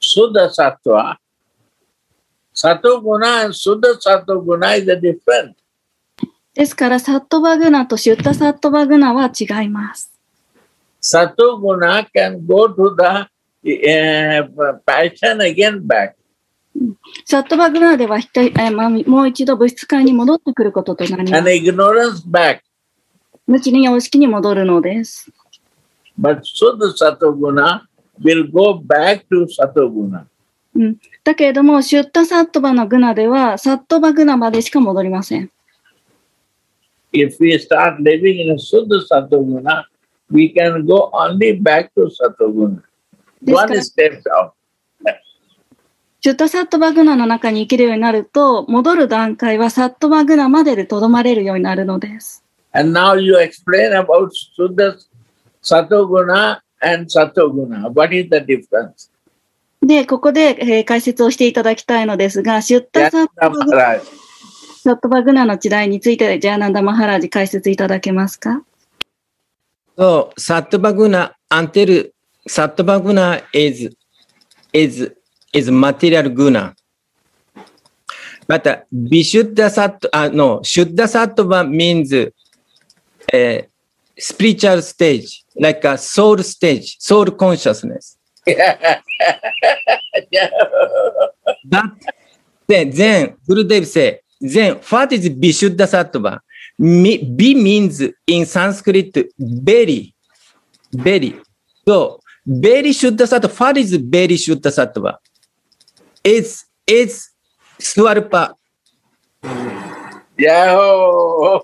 Suddha Sattva, Sato Guna and Suddha Sato Guna is a different. ですから、サットバグナとシュッタサットバグナは違います。 Sato Guna can go to the passion again back. サットバグナではもう一度物質界に戻ってくることとなりま And す。 ignorance back. 無知に様式に戻るのです。 But Suddha Sato Guna will go back to Sato Guna. だけれども、シュッタサットバのグナでは、サットバグナまでしか戻りません。 If we start living in a Suddha Sato Guna, we can go only back to Sato Guna. One step down. シュッタサットバグナの中に生きるようになると、戻る段階はサットバグナまででとどまれるようになるのです。 And now you explain about Suddha Sato Guna and Sato Guna. What is the difference? で、ここで、解説をしていただきたいのですが、シュッタサットバグナの違いについて、ジャーナンダ・マハラージ解説いただけますか？ So, Sattva-guna until Sattva-guna is material guna. But Vishuddha Sattva, Shuddha Sattva means spiritual stage, like a soul stage, soul consciousness. But then Gurudev say, then what is Vishuddha Sattva? B means in Sanskrit very, very. So very Shuddha Sattva. What is very Shuddha Sattva? It's Swarupa. Yahoo!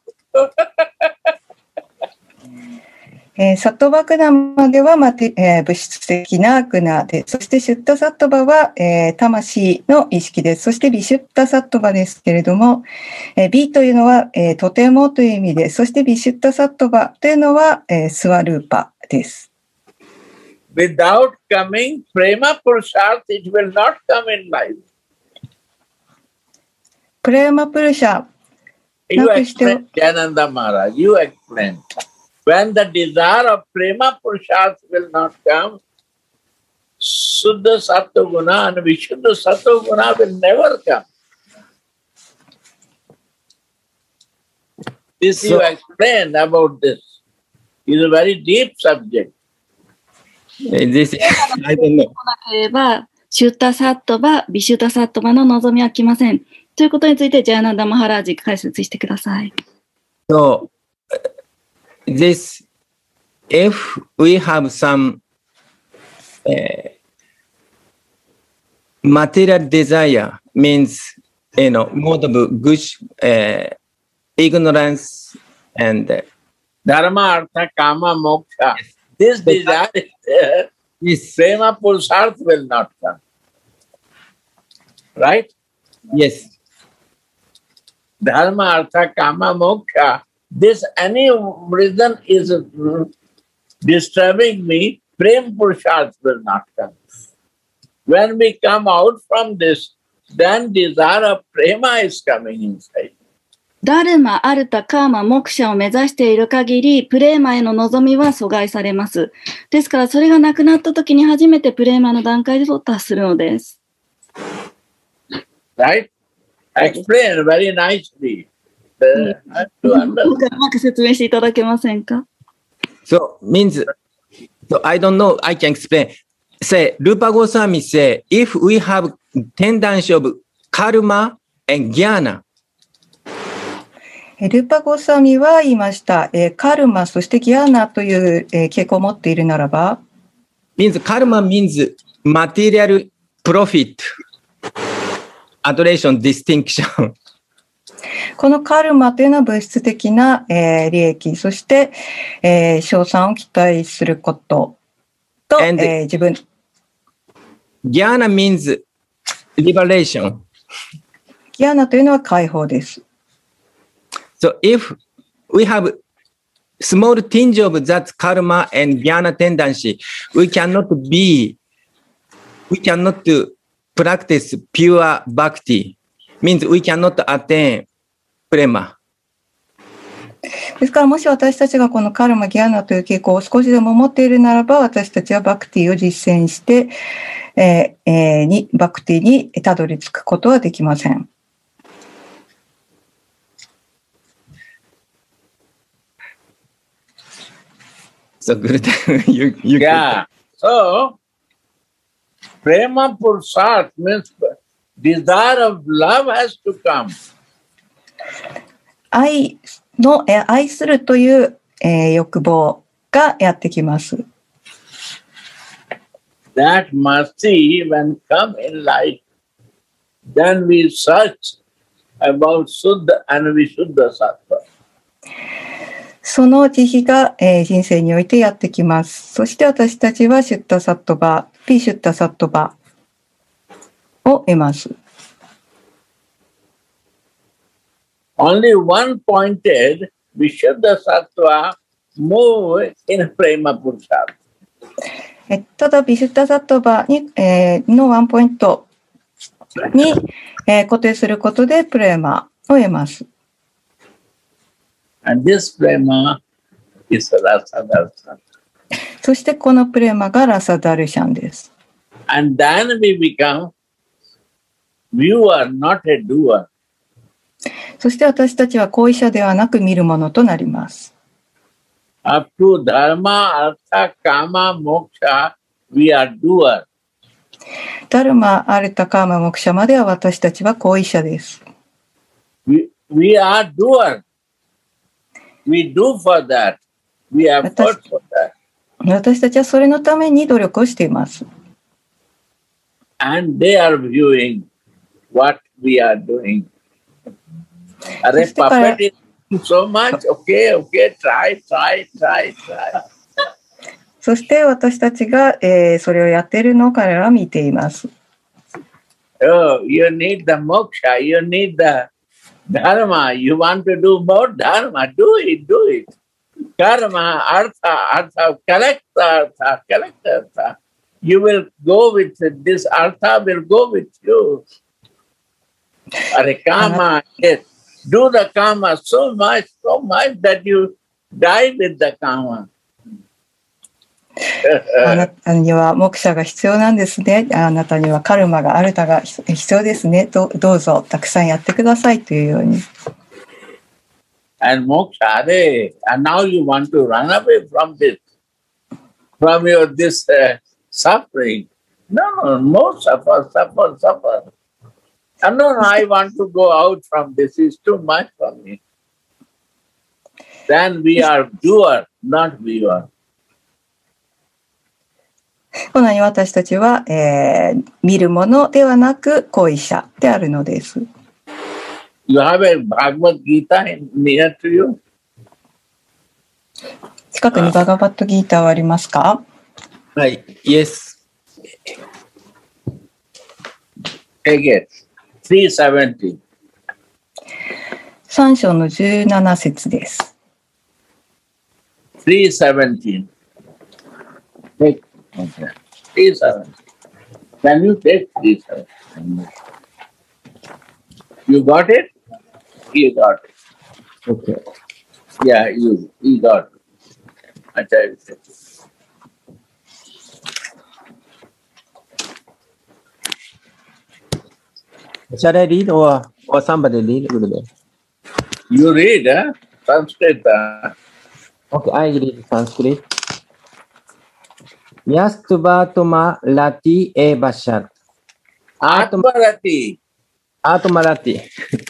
サットバグナまでは、物質的なグナで、そしてシュッタサットバは、魂の意識です。そしてビシュッタサットバですけれども、ビというのは、とてもという意味で、そしてビシュッタサットバというのは、スワルーパです。 Without coming prema purusharth, it will not come in life. プレーマプルシャ You explain, Jnananda Maharaj, you explain. When the desire of prema purusharth will not come, Suddha Sattva Guna and Vishuddha Sattva Guna will never come. This you explained about this. It's a very deep subject. This, I don't know. なければ、シュッタサットバ、ビシュッタサットバの望みは来ません。ということについて、ジャーナンダ・マハラージ解説してください。 So, this, if we have some material desire, means, mode of good, ignorance and Dharma, Artha, Kama, Moksha. This desire is there. yes, Prema Purusharth will not come. Right? yes, Dharma, Artha, Kama, Moksha. This any reason is disturbing me, Prem Purusharth will not come. When we come out from this, then desire of Prema is coming inside. ダルマ、アルタ、カーマ、モクシャを目指している限り、プレーマへの望みは阻害されます。ですから、それがなくなった時に初めてプレーマの段階で達するのです。 Right? Explain very nicely. うまく説明していただけませんか？ so means, so I don't know, I can explain. Say, Rupa Goswami say, if we have tendency of karma and jnana, ルーパゴサミは言いました。カルマ、そしてギアーナという傾向を持っているならば、 means karma means material profit, adoration, distinction. このカルマというのは物質的な、利益、そして、賞賛を期待することと、自分。 Jnana means liberation. ギアーナというのは解放です。 So if we have small tinge of that karma and jnana tendency, we cannot practice pure bhakti. Means we cannot attain prema. ですからもし私たちがこのカルマ、ギアーナという傾向を少しでも持っているならば、私たちはバクティを実践して、 バクティにたどり着くことはできません。 So Gurudev, you Yeah. So, prema purusharth means desire of love has to come. 愛するという、欲望がやってきます。 That mercy, when come in life, then we search about Suddha and Vishuddha Sattva. その慈悲が、人生においてやってきます。そして私たちはシュッタサットバ、ピシュッタサットバを得ます。 Only one pointed Vishuddha Sattva move in Prema Purushartha. ただビシュッタサットバに、のワンポイントに、固定することでプレーマを得ます。 And this prema is Rasa Darshan. そしてこのプレーマがラサダルシャンです。 And then we become viewer, not a doer. そして私たちは行為者ではなく見るものとなります。 Up to dharma, artha, kama, moksha, we are doer. ダルマ、アルタ、カーマ、モクシャまでは私たちは行為者です。 We are doer. We do for that. We have fought for that. 私たちはそれのために努力をしています。 And they are viewing what we are doing. Are puppet is so much? Okay, try. そして私たちが、それをやっているのを彼らは見ています。 Oh, you need the moksha, you need the dharma, you want to do more dharma, do it. Karma, artha, collect the artha. You will go with this artha, will go with you. Are kama, yes. Do the kama so much that you die with the kama. あなたにはモクシャが必要なんですね。あなたにはカルマがアルタが必要ですね。どうぞたくさんやってくださいというように。 And moksha, and now you want to run away from this, from your this suffering. No, more suffer. And no, I want to go out from this. It's too much for me. Then we are doer, not viewer. このように私たちは、見るものではなく行為者であるのです。 You have a Bhagavad Gita near to you? 近くにバガバットギーターはありますか？ はい、Yes. Take it. 370. 3章の17節です。 317. Take. Okay. 370. Can you take 370? You got it? You got it. Okay. Yeah, you got it. I tell you. Shall I read or somebody read? You read, huh? Sanskrit. Okay, I read Sanskrit. Yastuvatuma Rati Evashat. Atmarati. Atmarati.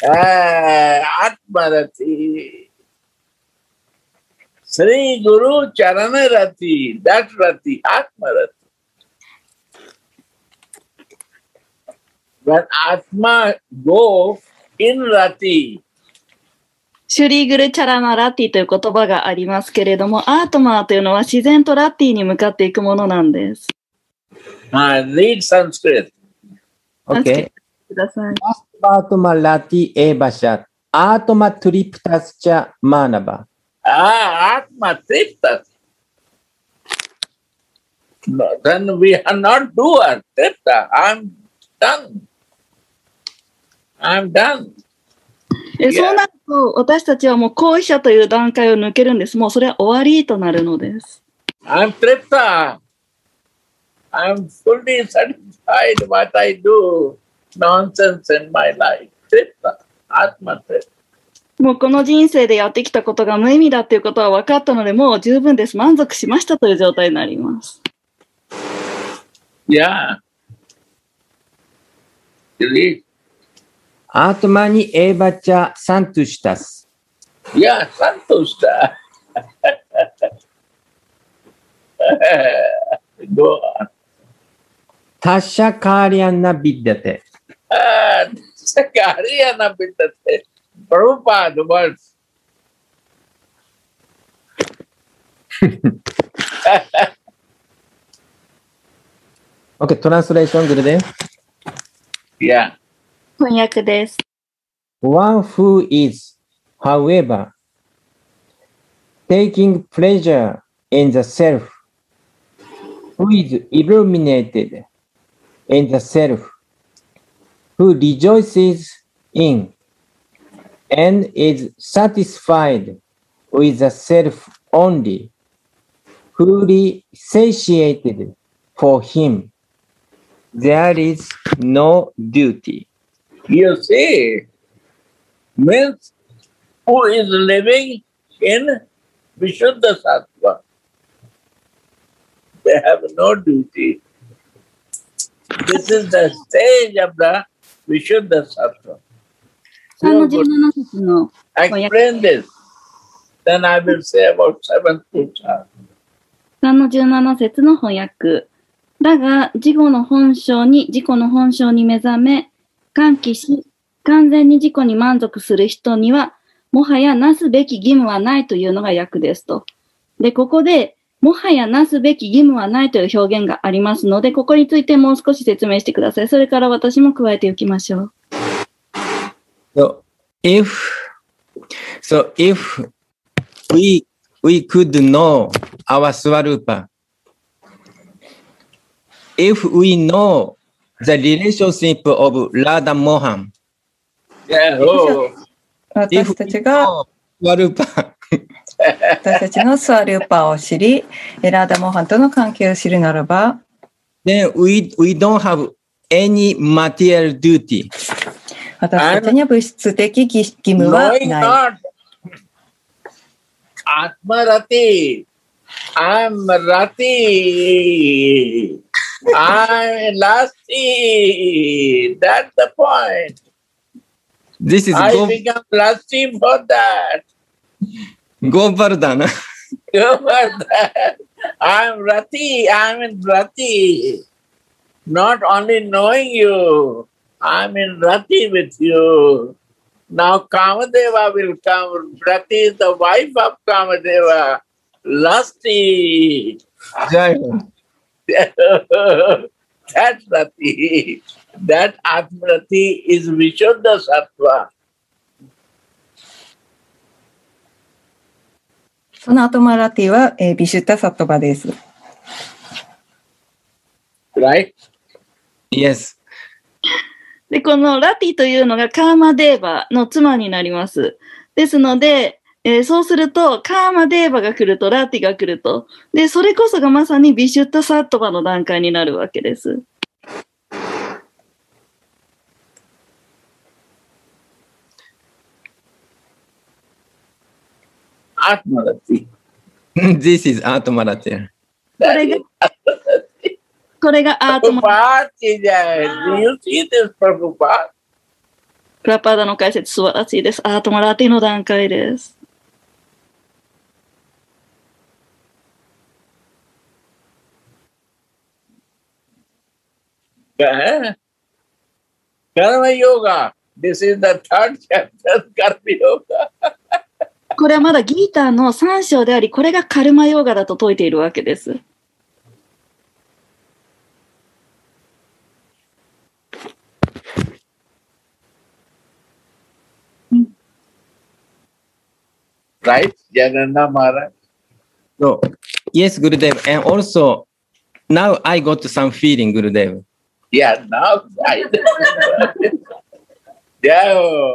Atmarati. Sri Guru Charana Rati. That Rati, Atmarati. When Atma go in Rati. シュリーグルチャラナラティという言葉がありますけれども、アートマーというのは自然とラティに向かっていくものなんです。 Read Sanskrit. Okay. ください。 Yastuvatuma Rati Evashat. Atma Triptascha Manava. Atma Triptas. No, then we are not doer. Tripta. I'm done. そうなると、私たちはもう行為者という段階を抜けるんです。もうそれは終わりとなるのです。 I'm Tripta. I'm fully satisfied what I do. Nonsense in my life. Atma. もうこの人生でやってきたことが無意味だっていうことは分かったので、もう十分です。満足しましたという状態になります。 Yeah. Really? アートマニエバチャサントゥシタス。 Yeah, Santushta. Go on. タシャカーリアンナビッダテ。 Sakariyana Bidate. Prabhupada words. OK、トランスレーショングルで。 Yeah. 翻訳です。 One who is, however, taking pleasure in the self, who is illuminated in the self, who rejoices in and is satisfied with the self only, fully satiated for him, there is no duty. You see, means who is living in Vishuddha Sattva. They have no duty. This is the stage of the Vishuddha Sattva. 3-17節の Explain this. Then I will say about 7th Purusha. 3-17節の翻訳。だが、自己の本性に目覚め、喚起し、完全に自己に満足する人には、もはやなすべき義務はないというのが訳ですと。で、ここで、もはやなすべき義務はないという表現がありますので、ここについてもう少し説明してください。それから私も加えておきましょう。 So if we could know our Swarupa, if we know the relationship of Radha Mohan, Yeah, oh. 私たちが Swarupa, 私たちのスワルーパーを知り、ラーダモハンとの関係を知るならば、 then we don't have any material duty. 私たちには物質的義務は Knowing ない。 not Atmarati. I'm Rati. I'm Lasti. That's the point. This is I become Lasti for that. Govardhana. Go for that. I'm Rati. I'm in Rati. Not only knowing you, I'm in Rati with you. Now Kamadeva will come. Rati is the wife of Kamadeva. Lasti. Jai. That's Rati. That Atmarati is Vishuddha Sattva. そのアトマラティは、ビシュッタサットバです。 Right? Yes. で、このラティというのがカーマデーバの妻になります。ですので、そうすると、カーマデーバが来ると、ラティが来ると。で、それこそがまさにビシュッタサットバの段階になるわけです。 Atmarati. This is Atmarati. これがアートマラティ。 Prabhupada is there. Do you see this, Prabhupada? プラパーダの解説素晴らしいです。アートマラティの段階です。 Karma Yoga. This is the third chapter, Karma Yoga. これはまだギーターの3章であり、これがカルマヨーガだと説いているわけです。 Right, Jananda Maharaj? So, yes, Gurudev. And also, now I got some feeling, Gurudev. Yeah, now I yeah.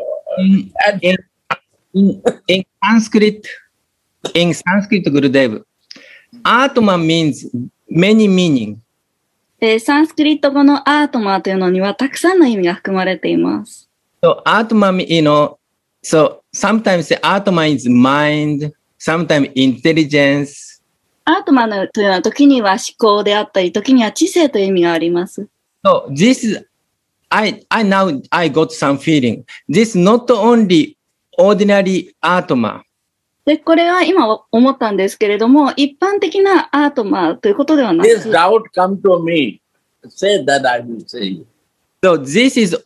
In Sanskrit, Gurudev, Atma means many meaning. サンスクリット語のアートマというのにはたくさんの意味が含まれています。 So Atma, so sometimes the Atma is mind, sometimes intelligence. アートマというのは時には思考であったり、時には知性という意味があります。 So I got some feeling. This is not only ordinary Atma. で、これは今思ったんですけれども、一般的なアートマということではなく、 This doubt come to me. Say that I will say. So this is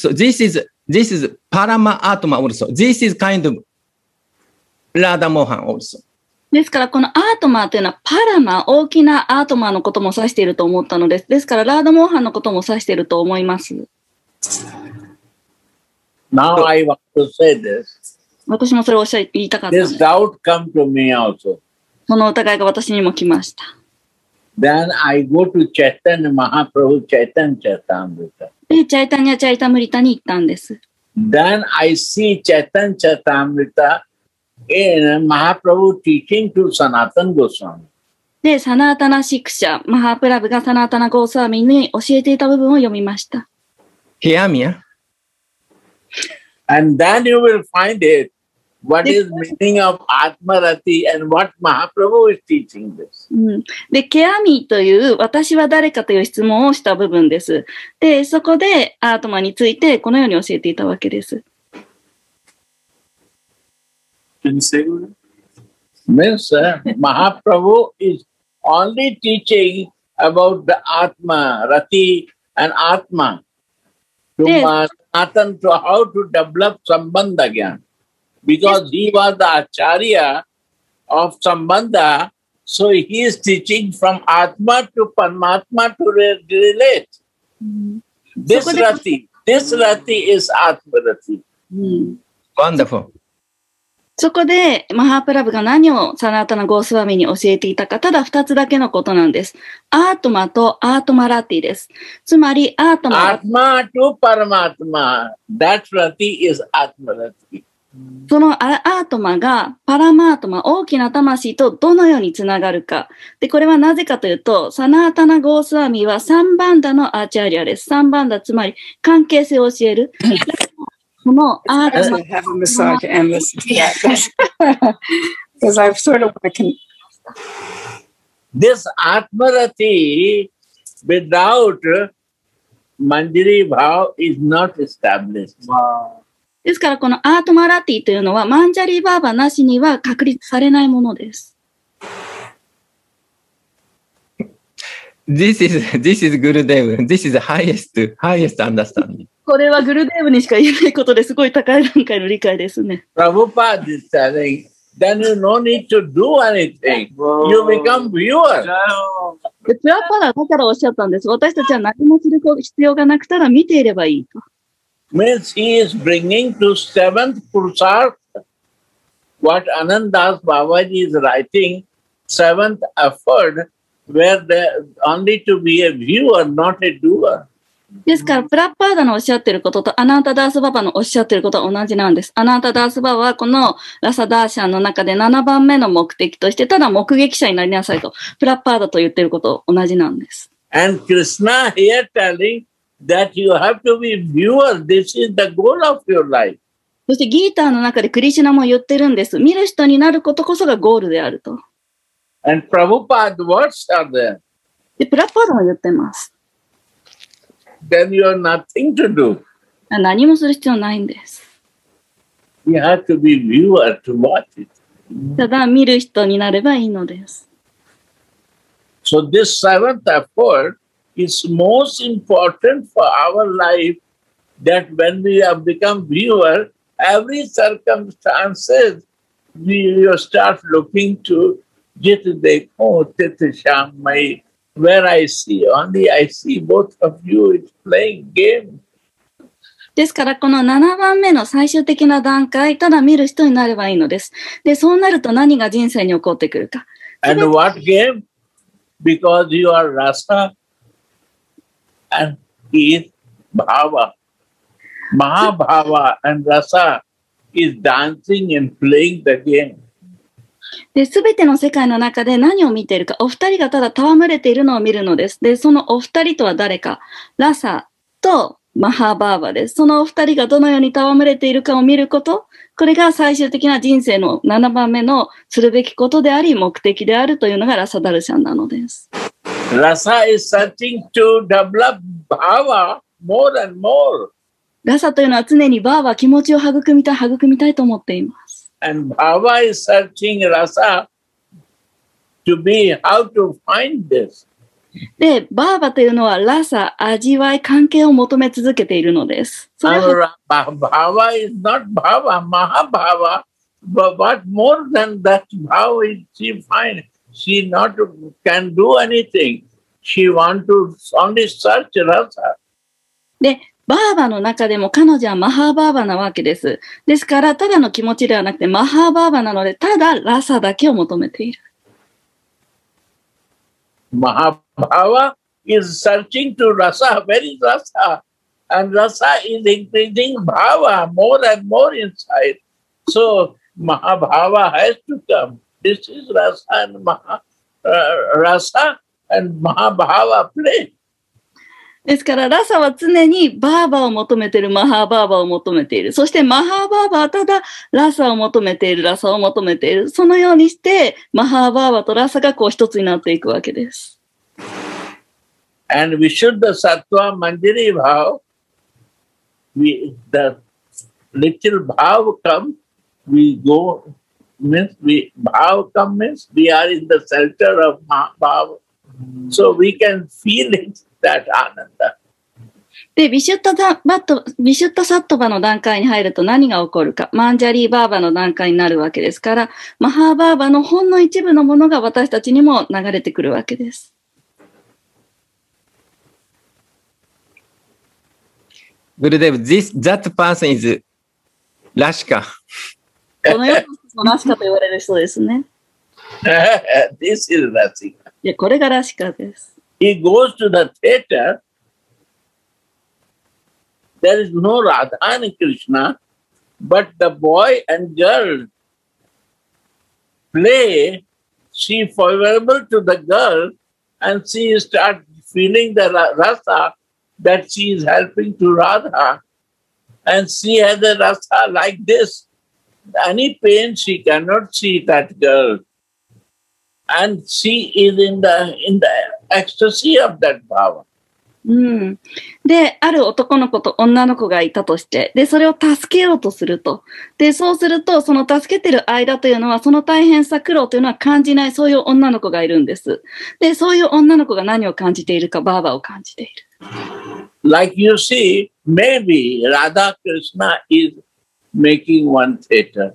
Parama Atma also. This is kind of Radha Mohan also. ですから、このアートマというのはパラマ、大きなアートマのことも指していると思ったのです。ですから、ラーダモーハンのことも指していると思います。 Now I want to say this. 私もそれを言いたかったんです。 This doubt come to me also. その疑いが私にも来ました。 Then I go to Chaitanya Mahaprabhu, Chaitanya Charitamrita. で、チャイタニャ・チャイタムリタに行ったんです。 Then I see Chaitanya Charitamrita in Mahaprabhu teaching to Sanatana Goswami. で、サナータナ・シクシャ、マハープラブがサナータナ・ゴースワミに教えていた部分を読みました。 Hear me, huh? And then you will find it. What is meaning of Atmarati and what Mahaprabhu is teaching this. で、ケアミーという私は誰かという質問をした部分です。で、そこでアートマについてこのように教えていたわけです。 Means Mahaprabhu is only teaching about the Atma, Rati and Atma to Sanatan to how to develop Sambandha Gyan. Because he was the Acharya of Sambandha, so he is teaching from Atma to Paramatma to relate. This Rati is Atma Rati. Wonderful. そこで、マハープラブが何をサナータナ・ゴースワミに教えていたか、ただ2つだけのことなんです。アートマとアートマラティです。つまり、アートマ。 Atma to Paramatma. That Rati is Atma Rati. そのアートマがパラマートマ、大きな魂とどのようにつながるか。で、これはなぜかというと、サナータナ・ゴースワミはサンバンダのアーチャリアです。サンバンダ、つまり関係性を教える。このアートマ。 have a massage and listen to that. Because I've sort of This Atmarati without Manjari Bhav is not established. Wow. ですから、このアートマラティというのは、マンジャリーバーバなしには確立されないものです。 This is Gurudev. This is the highest understanding. これはグルデーブにしか言えないことですごい高い段階の理解ですね。 Prabhupada is telling, then you no need to do anything. You become viewer. でプラパダだからおっしゃったんです。私たちは何もする必要がなくただ見ていればいいと。 Means he is bringing to seventh Purusarth what Anandas Babaji is writing, seventh effort, where only to be a viewer, not a doer. ですから、プラッパーダのおっしゃってることとアナンタダースババのおっしゃってることは同じなんです。アナンタダースババはこのラサダーシャンの中で7番目の目的として、ただ目撃者になりなさいと、プラッパーダと言ってること同じなんです。 And Krishna here telling that you have to be viewer. This is the goal of your life. そしてギーターの中でクリシュナも言ってるんです。見る人になることこそがゴールであると。 And Prabhupada words are there. で、プラッパーダも言ってます。 Then you have nothing to do. 何もする必要ないんです。 You have to be viewer to watch it. ただ見る人になればいいのです。 So this seventh effort is most important for our life, that when we have become viewer, every circumstances we start looking to Jit Dekho Tit Shamai, where I see both of you is playing game. ですから、この7番目の最終的な段階、ただ見る人になればいいのです。で、そうなると何が人生に起こってくるか。 And what game? Because you are Rasa and he is Bhava. Mahabhava and Rasa is dancing and playing the game. で、すべての世界の中で何を見ているか、お二人がただ戯れているのを見るのです。で、そのお二人とは誰か、ラサとマハーバーバです。そのお二人がどのように戯れているかを見ること、これが最終的な人生の7番目のするべきことであり、目的であるというのがラサダルシャンなのです。 Rasa is searching to develop bhava more and more. ラサというのは常にバーは気持ちを育みたいと思っています。 And bhava is searching rasa to be how to find this. で、バーバというのはラサ、味わい、関係を求め続けているのです。それは Bhava is not bhava, mahabhava, but what more than that bhava is she find? She not can do anything. She want to only search rasa. で、バーバの中でも彼女はマハーバーバなわけです。ですから、ただの気持ちではなくて、マハーバーバなので、ただラサだけを求めている。 Mahabhava is searching to rasa. Where is rasa? And rasa is increasing bhava more and more inside. So Mahabhava has to come. This is rasa and Mahabhava play. ですから、ラサは常にバーバを求めている、マハーバーバを求めている。そして、マハーバーバはただラサを求めている、ラサを求めている。そのようにして、マハーバーバとラサがこう一つになっていくわけです。 And Vishuddha Sattva Manjari Bhav, the little Bhav come, we go, Bhav come means we are in the center of Bhav. So we can feel it, that Ananda. で、ビシュッタサットバの段階に入ると何が起こるか。マンジャリーバーバの段階になるわけですから、マハーバーバのほんの一部のものが私たちにも流れてくるわけです。 Gurudev, that person is Rashka. このようなラシカと言われる人ですね。 This is Rasika. いや、これがラシカです。 He goes to the theater. There is no Radha and Krishna, but the boy and girl play. She favorable to the girl, and she starts feeling the rasa that she is helping to Radha, and she has a rasa like this. Any pain she cannot see that girl, and she is in the ecstasy of that bhava. で、ある男の子と女の子がいたとして、で、それを助けようとすると。で、そうすると、その助けてる間というのは、その大変さ、苦労というのは感じない、そういう女の子がいるんです。で、そういう女の子が何を感じているか、バーバを感じている。 Like you see, maybe Radha Krishna is making one theater.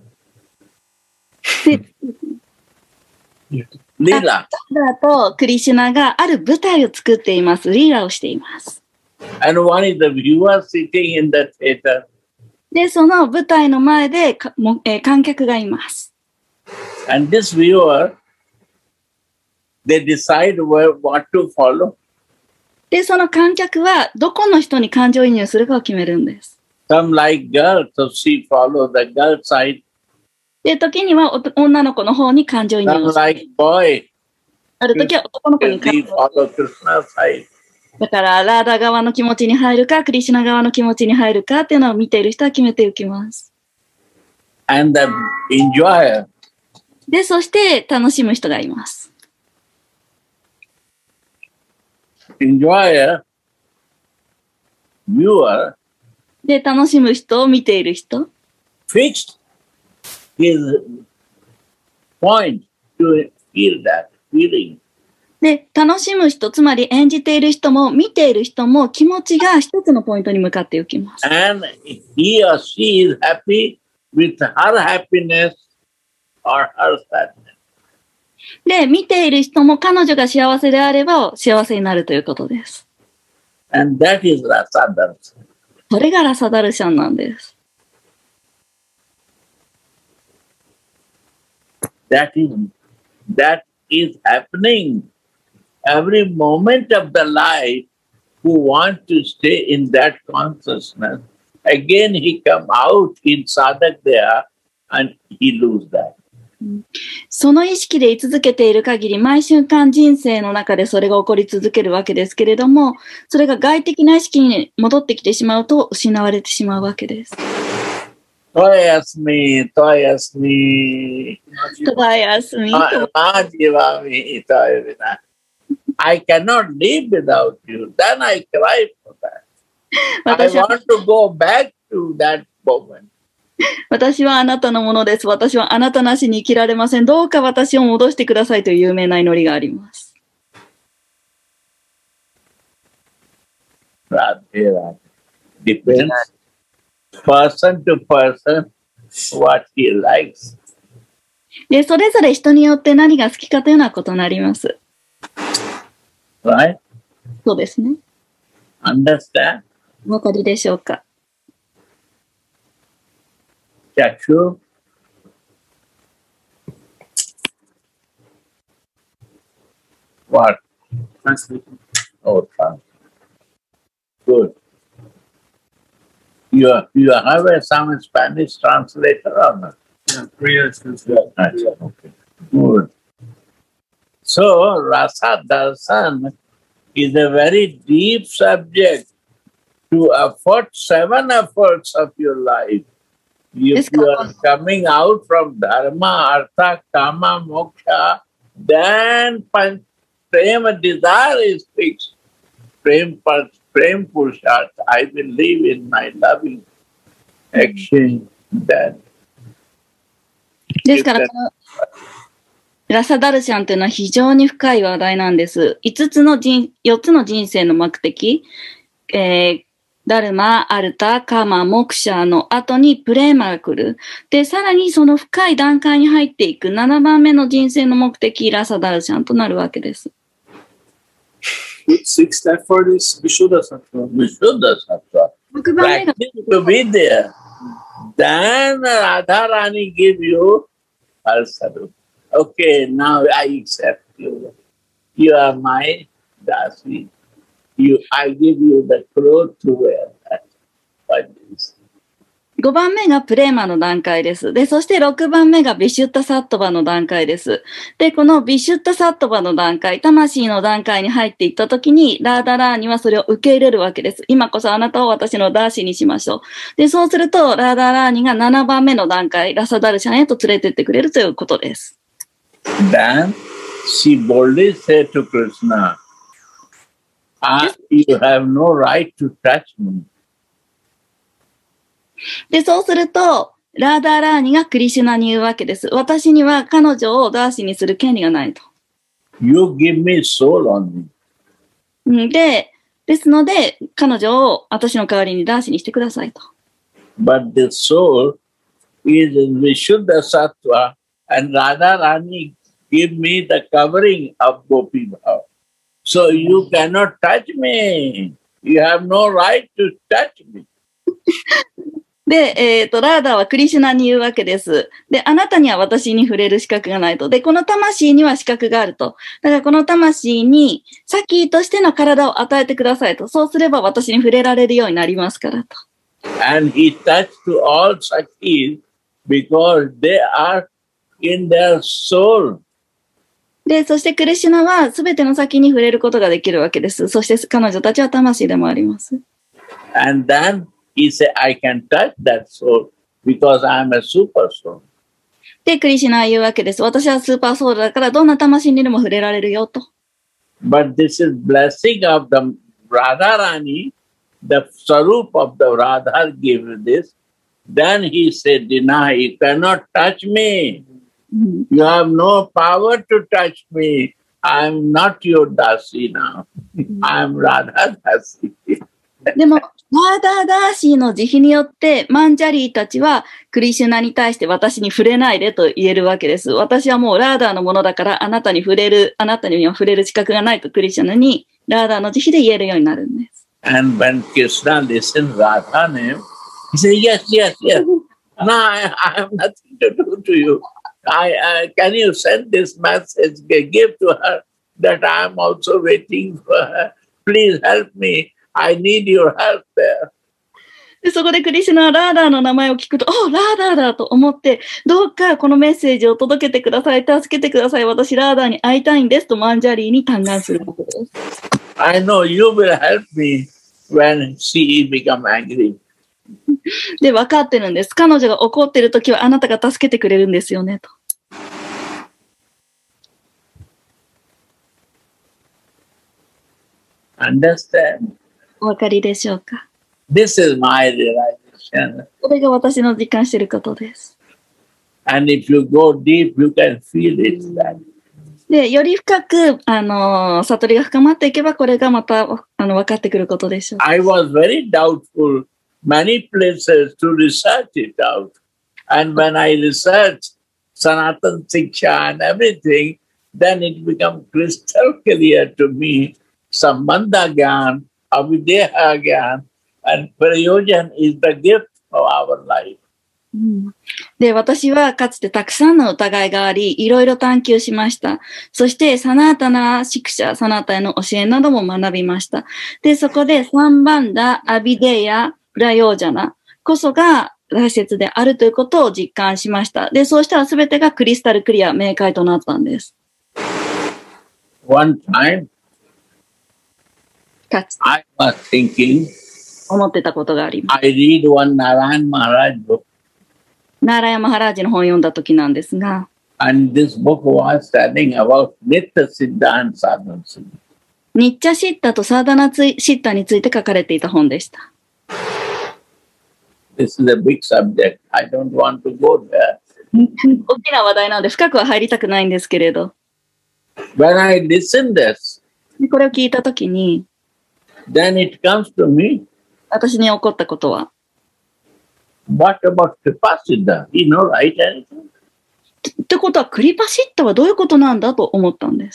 Leela. ラダとクリシュナがある舞台を作っています。リーラをしています。 And one is the viewer sitting in the theater. で、その舞台の前で観客がいます。 And this viewer, they decide what to follow. で、その観客はどこの人に感情移入するかを決めるんです。 Some like girl, so she follow the girl side. で、時には女の子の方に感情移入 Some する。 like boy, ある時は男の子に感 she 情 follow Krishna side. だから、ラーダ側の気持ちに入るか、クリシュナ側の気持ちに入るかっていうのを見ている人は決めていきます。 And the enjoyer, で、そして楽しむ人がいます。 viewer, で、楽しむ人を見ている人。 fixed his point to feel that feeling. で、楽しむ人、つまり演じている人も見ている人も気持ちが一つのポイントに向かっていきます。 And he or she is happy with her happiness or her sadness. で、見ている人も彼女が幸せであれば幸せになるということです。 And that is Rasa Darshan. それがラサダルシャンなんです。 That is happening every moment of the life. Who want to stay in that consciousness, again he come out in sadhak there and he lose that. その意識で居続けている限り、毎瞬間人生の中でそれが起こり続けるわけですけれども、それが外的な意識に戻ってきてしまうと失われてしまうわけです。 Toyasmi, toyasmi, Tobayasmi, majivami, toyavina. I cannot live without you. Then I cry for that. I want to go back to that moment. 私はあなたのものです。私はあなたなしに生きられません。どうか私を戻してくださいという有名な祈りがあります。 Depends person to person what he likes. で、それぞれ人によって何が好きかというのは異なります。 Right? そうですね。 Understand? お分かりでしょうか。 Chakshu? What? Translation. Oh, translation. Good. You have some Spanish translator or not? Yeah, Korea is translated. Okay. Good. So, Rasa Darshan is a very deep subject to afford 7 efforts of your life. If you are coming out from Dharma, Artha, Kama, Moksha, then Prema desire is fixed. Prem Purushartha, I believe in my loving action that. ですから、このラサダルシャンというのは非常に深い話題なんです。4つの人生の目的、ダルマ、アルタ、カマ、モクシャの後にプレーマが来る。で、さらにその深い段階に入っていく7番目の人生の目的、ラサダルシャンとなるわけです。 Sixth effort is Vishuddha-sattva. Vishuddha-sattva. Practice to be there. Then Radharani give you her sadhu. Okay, now I accept you. You are my dasi. I give you the clothes to wear. Like this. 5番目がプレーマの段階です。で、そして6番目がビシュッタサットバの段階です。で、このビシュッタサットバの段階、魂の段階に入っていったときに、ラーダラーニはそれを受け入れるわけです。今こそあなたを私のダーシーにしましょう。で、そうすると、ラーダラーニが7番目の段階、ラサダルシャンへと連れてってくれるということです。 Then she boldly said to Krishna, you have no right to touch me. で、そうすると、ラーダーラーニがクリシュナに言うわけです。私には彼女をダーシーにする権利がないと。 You give me soul only. ですので、彼女を私の代わりにダーシーにしてくださいと。 But the soul is in Vishuddha Sattva and Radharani give me the covering of Gopi Bhav. So you cannot touch me. You have no right to touch me. で、ラーダーはクリシュナに言うわけです。で、あなたには私に触れる資格がないと。で、この魂には資格があると。だからこの魂に、サキとしての体を与えてくださいと。そうすれば私に触れられるようになりますからと。 And he touched to all Sakis because they are in their soul. で、そしてクリシュナはすべての先に触れることができるわけです。そして彼女たちは魂でもあります。 And then he said, I can touch that soul because I am a super soul. で、クリシュナは言うわけです。私はスーパーソウルだからどんな魂にでも触れられるよと。 But this is blessing of the Radharani, the Sarup of the Radha gave this. Then he said, Deny, you cannot touch me. You have no power to touch me. I am not your Dasi now. I am Radha Dasi. でも、ラーダーダーシーの慈悲によって、マンジャリーたちはクリシュナに対して私に触れないでと言えるわけです。私はもうラーダーのものだからあなたには触れる資格がないとクリシュナにラーダーの慈悲で言えるようになるんです。 And when Krishna listened Radha name, he said, yes. No, I have nothing to do to you. Can you send this message, give to her that I am also waiting for her. Please help me. I need your help there. で、そこでクリシュナはラーダーの名前を聞くと、おラーダーだと思って、どうかこのメッセージを届けてください、助けてください、私ラーダーに会いたいんですとマンジャリーに嘆願することです。 I know you will help me when she become angry. で、分かってるんです。彼女が怒ってるときはあなたが助けてくれるんですよね、と。 Understand? お分かりでしょうか。 This is my realization. これが私の実感していることです。 And if you go deep, you can feel it. That. で、より深く、悟りが深まっていけば、これがまた、分かってくることでしょう。 I was very doubtful many places to research it out. And when I researched Sanatan Siksha and everything, then it became crystal clear to me. Sambandha Gyan, Avideha Gyan, and Prayojan is the gift of our life. で、私はかつてたくさんの疑いがあり、いろいろ探求しました。そして、サナータナ・シクシャ、サナータへの教えなども学びました。で、そこで、サンバンダ・アビデヤ・プラヨージャナこそが大切であるということを実感しました。で、そうしたら全てがクリスタルクリア、明快となったんです。 One time, かつて I was thinking, 思ってたことがあります。 I read one Narayan Maharaj book, ナーラヤマハラージの本を読んだ時なんですが、 and this book was telling about Nitya Siddha and Sadhana Siddha. ニッチャシッタとサーダナシッタについて書かれていた本でした。 This is a big subject. I don't want to go there. 大きな話題なので深くは入りたくないんですけれど、 When I listen this, これを聞いたときに、 then it comes to me, 私に起こったことは、 what about Kripasiddha? He no write anything? ってことはクリパシッタはどういうことなんだと思ったんです。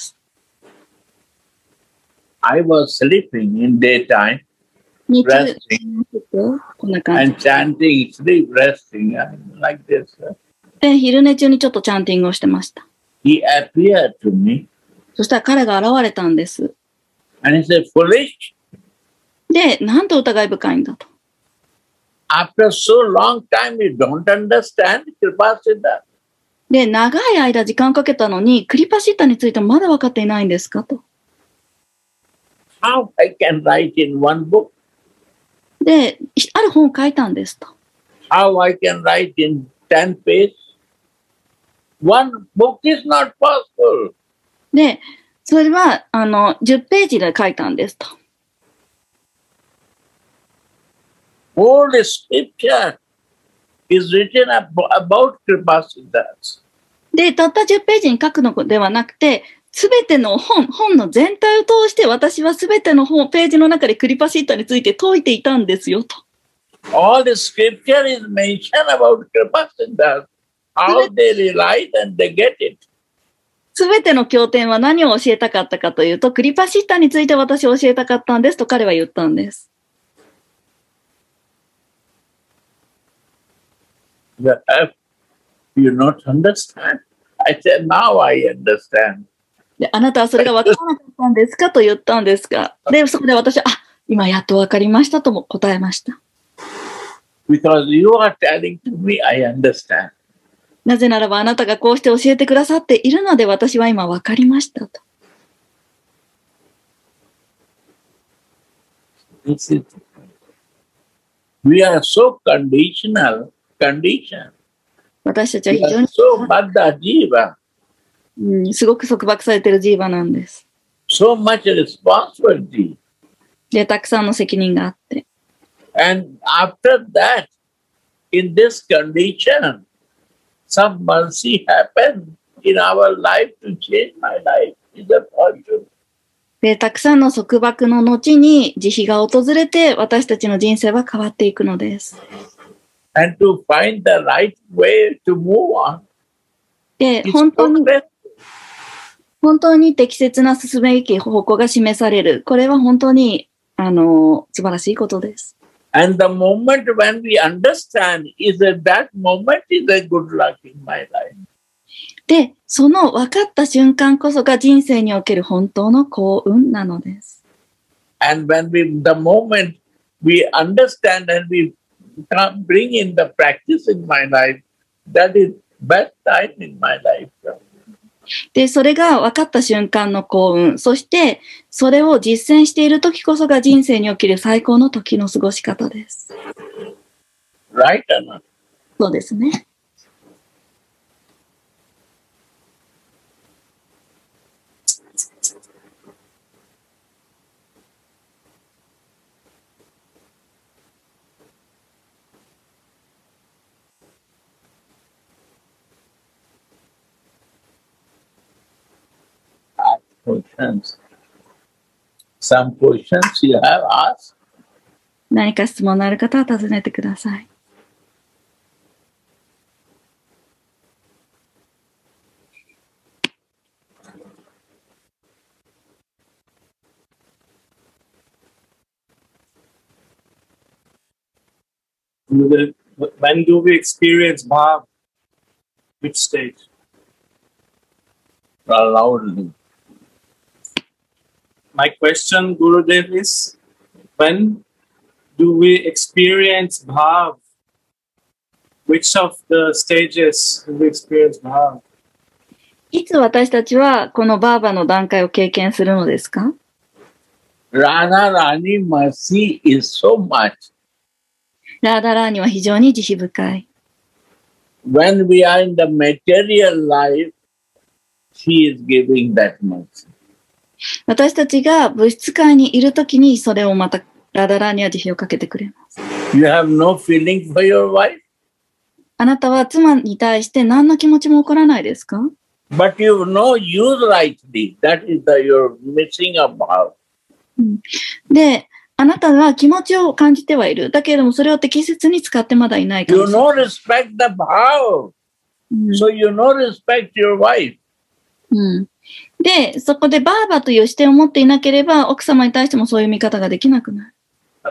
I was sleeping in daytime, 日中 resting, こんな感 and じ chanting, sleep, resting, like this. で、昼寝中にちょっとチャンティングをしてました。 He appeared to me, そしたら彼が現れたんです。 and he said, foolish, で、なんと疑い深いんだと。 after so long time you don't understand Kripasiddha? で、長い間時間かけたのに、クリパシッタについてまだ分かっていないんですかと。 How I can write in one book? で、ある本を書いたんですと。 How I can write in 10 pages? One book is not possible. で、それは、10ページで書いたんですと。 All the scripture is written about Kripasiddhas. で、たった10ページに書くのではなくて、すべての本の全体を通して私はすべてのページの中でクリパシッタについて説いていたんですよと。 All the scripture is mentioned about Kripasiddhas, how they realize and they get it. すべての経典は何を教えたかったかというと、クリパシッタについて私は教えたかったんですと彼は言ったんです。 You not understand? I said, now I understand. で、あなたはそれが分からなかったんですかと言ったんですが、で、そこで私は、今やっと分かりましたとも答えました。 Because you are telling to me, I understand. なぜならばあなたがこうして教えてくださっているので私は今分かりましたと。 We are so conditioned. 私たちは非 We 常 are に、 so baddha jiva. すごく束縛されているジーバなんです。 So much responsibility. で、たくさんの責任があって。 And after that, in this condition, some mercy happened in our life to change my life. Is a fortune. で、たくさんの束縛の後に慈悲が訪れて私たちの人生は変わっていくのです。 And to find the right way to move on. で、 It's 本当に適切な進めべき方向が示される。これは本当に、素晴らしいことです。 And the moment when we understand is that moment is a good luck in my life. で、その分かった瞬間こそが人生における本当の幸運なのです。 And when the moment we understand and we bring in the practice in my life, that is best time in my life. で、それが分かった瞬間の幸運。そして、それを実践している時こそが人生における最高の時の過ごし方です。 Right or not? そうですね。 Questions. Some questions you have asked. 何か質問のある方は尋ねてください。 When do we experience Bhav? Which stage? Loudly. My question, Gurudev, is when do we experience Bhav? Which of the stages do we experience Bhav? いつ私たちはこのバーバの段階を経験するのですか？ Radharani mercy is so much. ラーダラーニは非常に慈悲深い。 When we are in the material life, she is giving that mercy. 私たちが物質界にいるときにそれをまたラーダラーニは慈悲をかけてくれます。 You have no feeling for your wife? あなたは妻に対して何の気持ちも起こらないですか？ But you know use rightly. That is you're missing a Bhav. で、あなたが気持ちを感じてはいる。だけれどもそれを適切に使ってまだいないかも You しれない。 know respect the Bhav. So you know respect your wife. で、そこでバーバという視点を持っていなければ、奥様に対してもそういう見方ができなくなる。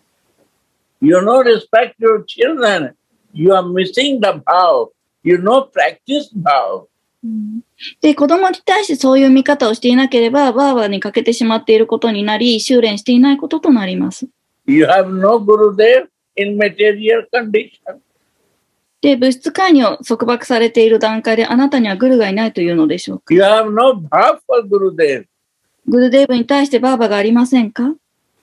You know respect your children. You are missing the Bhav. You know practice Bhav. で、子供に対してそういう見方をしていなければ、バーバに欠けてしまっていることになり、修練していないこととなります。 You have no Gurudev in material condition. で、物質界に束縛されている段階であなたにはグルがいないというのでしょうか？ You have no Bhav for Gurudev. グルデーブに対してバーバがありませんか？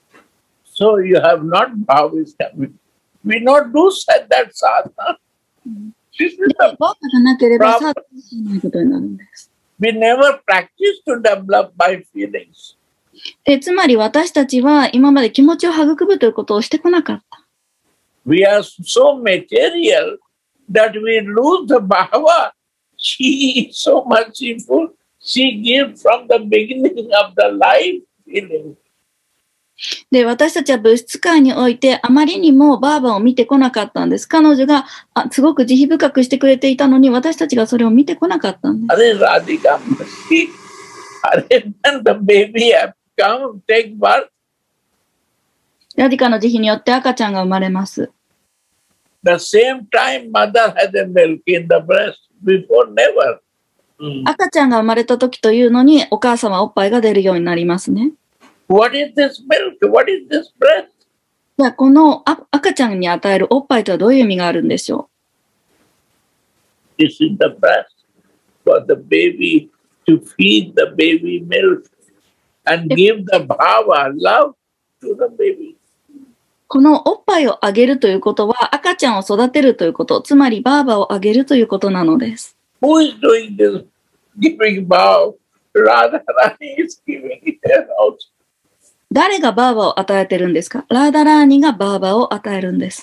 So you have not Bhav is coming. We not do that sadhana. This is で、 the バーバがなければサードがしないことになるんです。 We never practice to develop by feelings. で、つまり私たちは今まで気持ちを育むということをしてこなかった。 We are so material that we lose the bhava. She is so merciful. She gives from the beginning of the life feeling. で、私たちは物質界においてあまりにもバーバを見てこなかったんです。彼女がすごく慈悲深くしてくれていたのに、私たちがそれを見てこなかったんです。 Are Radhika mercy? Are when the baby have come, take birth? ラディカの慈悲によって赤ちゃんが生まれます。 The same time mother has a milk in the breast. Before never. 赤ちゃんが生まれた時というのにお母様はおっぱいが出るようになりますね。 What is this milk? What is this breast? じゃあこの赤ちゃんに与えるおっぱいとはどういう意味があるんでしょう？ This is the breast for the baby to feed the baby milk and give the bhava, love to the baby. このおっぱいをあげるということは赤ちゃんを育てるということ、つまりバーバをあげるということなのです。 Who is doing this? Giving bhav. Radharani is giving it out. 誰がバーバを与えてるんですか？ラーダラーニがバーバを与えるんです。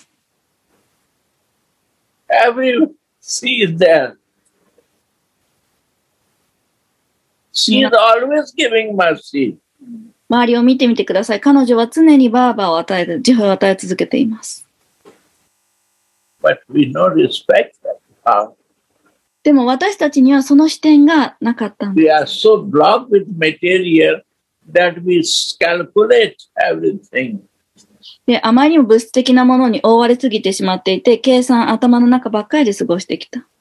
Every she is there. She is always giving mercy. 周りを見てみてください。彼女は常にバーバを与える、慈悲を与え続けています。 But we don't respect that bhav. でも私たちにはその視点がなかったんです。 We are so blocked with material that we calculate everything. で、あまりにも物質的なものに覆われすぎてしまっていて、計算頭の中ばっかりで過ごしてきた。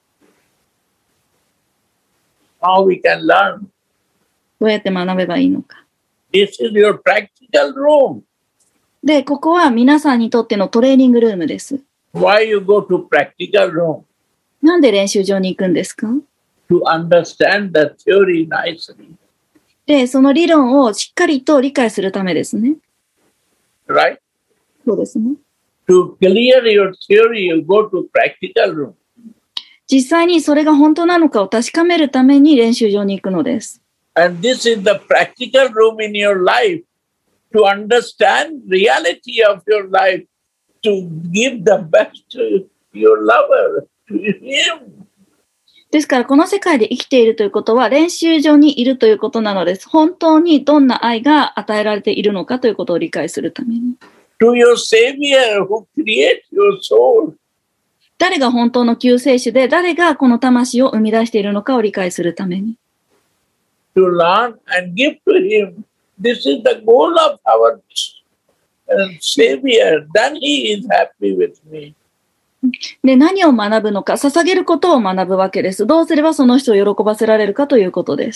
How we can learn? どうやって学べばいいのか。 This is your practical room. で、ここは皆さんにとってのトレーニングルームです。 Why you go to practical room? なんで練習場に行くんですか？ To understand the theory nicely, で、その理論をしっかりと理解するためですね。 right? そうですね。 To clear your theory, you go to practical room. 実際にそれが本当なのかを確かめるために練習場に行くのです。 And this is the practical room in your life to understand reality of your life, to give the best to your lover, to him. ですから、この世界で生きているということは、練習場にいるということなのです。本当にどんな愛が与えられているのかということを理解するために。 To your Savior who creates your soul. 誰が本当の救世主で、誰がこの魂を生み出しているのかを理解するために。 To learn and give to him. This is the goal of our Savior. Then he is happy with me. で、何を学ぶのか、捧げることを学ぶわけです。どうすればその人を喜ばせられるかということです。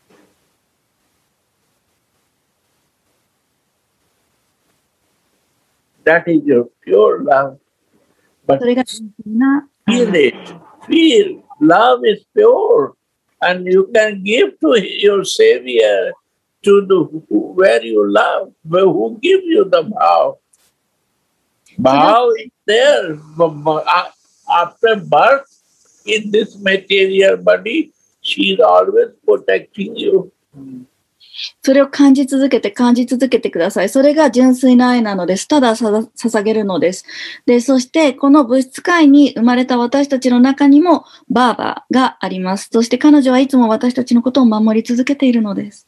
That is your pure love. But それが純粋な feel it. Feel. Love is pure. And you can give to your Savior to where you love, who gives you the vow. Vow is there. After birth in this material body, she is always protecting you. それを感じ続けてください。それが純粋な愛なのです。ただ捧げるのです。で、そしてこの物質界に生まれた私たちの中にもバーバーがあります。そして彼女はいつも私たちのことを守り続けているのです。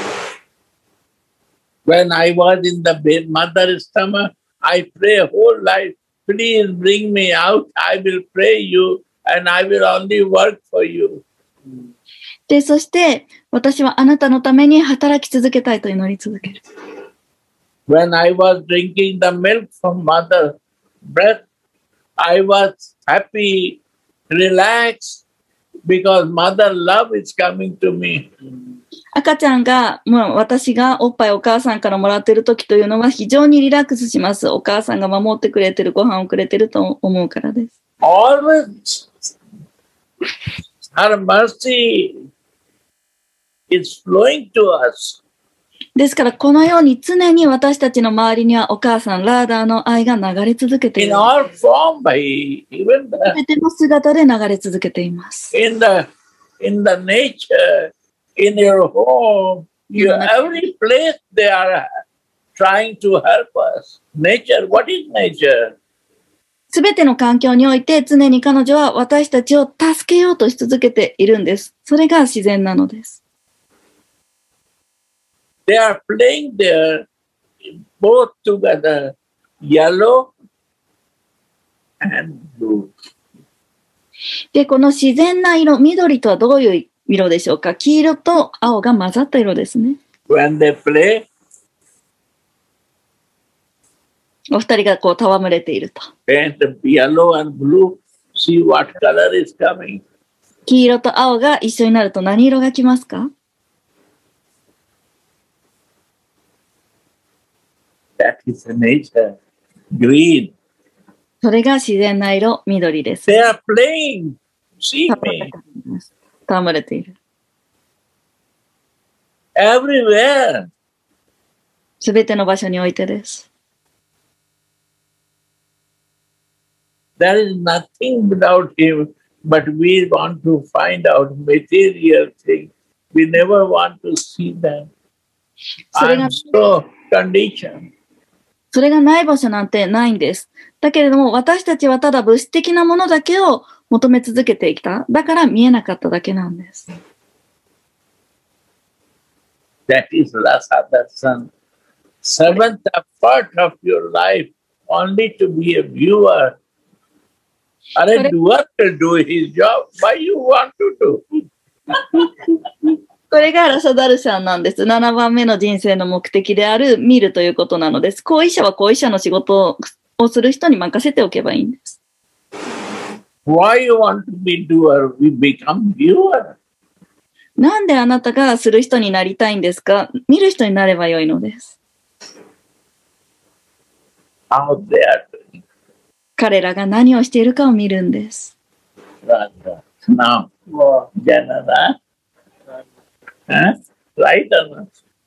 When I was in the mother's stomach, I pray whole life, please bring me out. I will pray you and I will only work for you. で、そして私はあなたのために働き続けたいと祈り続ける。 When I was drinking the milk from mother's breast, I was happy, relaxed, because mother love is coming to me. 赤ちゃんが、もう私がおっぱいお母さんからもらっている時というのは非常にリラックスします。お母さんが守ってくれてる、ご飯をくれてると思うからです。 Always, her mercy is flowing to us. ですから、このように常に私たちの周りにはお母さん、ラーダーの愛が流れ続けてい In る。 all form, by even すべての姿で流れ続けています。 in the nature, in your home, every place they are trying to help us. Nature, what is nature? すべての環境において常に彼女は私たちを助けようとし続けているんです。それが自然なのです。 They are playing there both together, yellow and blue. で、この自然な色、緑とはどういう色でしょうか？黄色と青が混ざった色ですね。 When they play, お二人がこう戯れていると。 paint yellow and blue, see what color is coming. 黄色と青が一緒になると何色がきますか？ That is the nature. Green. それが自然な色、緑です。 They are playing. See me. 戯れている。 Everywhere. すべての場所においてです。 There is nothing without him, but we want to find out material things. We never want to see them. I'm so conditioned. それがない場所なんてないんです。だけれども私たちはただ物質的なものだけを求め続けてきた。だから見えなかっただけなんです。 That is Rasa Darshan. Seventh part of your life only to be a viewer. A doer will do his job. Why you want to do? これがラサダルシャンなんです。7番目の人生の目的である見るということなのです。行為者は行為者の仕事をする人に任せておけばいいんです。 Why you want to be doer? We become viewer. なんであなたがする人になりたいんですか？見る人になればよいのです。 How they are doing. 彼らが何をしているかを見るんです。 Now, Janana, right or not?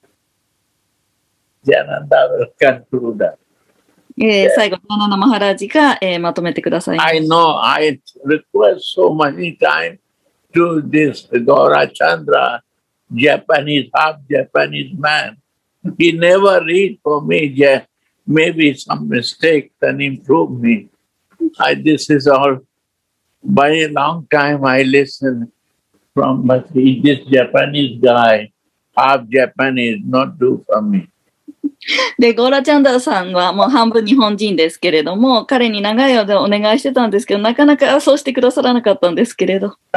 Jananda will conclude that. 最後、ジャナナ・マハラージが、まとめてください。 I know I request so many time to this Gaura Chandra, Japanese, half Japanese man. He never read for me, maybe some mistake can improve me. This is all, by a long time I listen from, but this Japanese guy, half Japanese, not do for me. で、ゴーラチャンダーさんはもう半分日本人ですけれども、彼に長い間お願いしてたんですけど、なかなかそうしてくださらなかったんですけれど。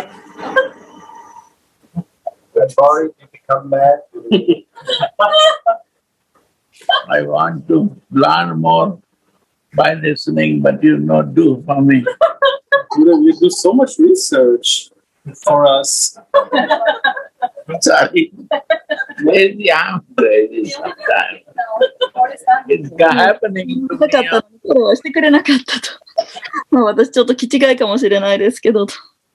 I want to learn more by listening, but you not do for me. You do so much research for us. Sorry. Maybe I'm crazy sometimes. It's happening to なかったのに、これはしてくれなかったと。まあ私ちょっと気違いかもしれないですけど。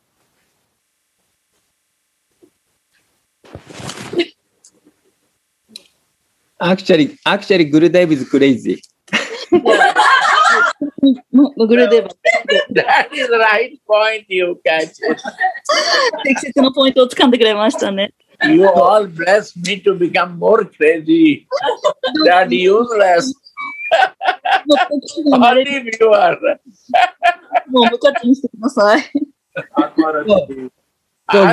Actually, Gurudev is crazy. グルデーバ That is the right point you catch it. 適切なポイントを掴んでくれましたね。 You all bless me to become more crazy. That useless. Only viewer. もう無価値にしてください。 So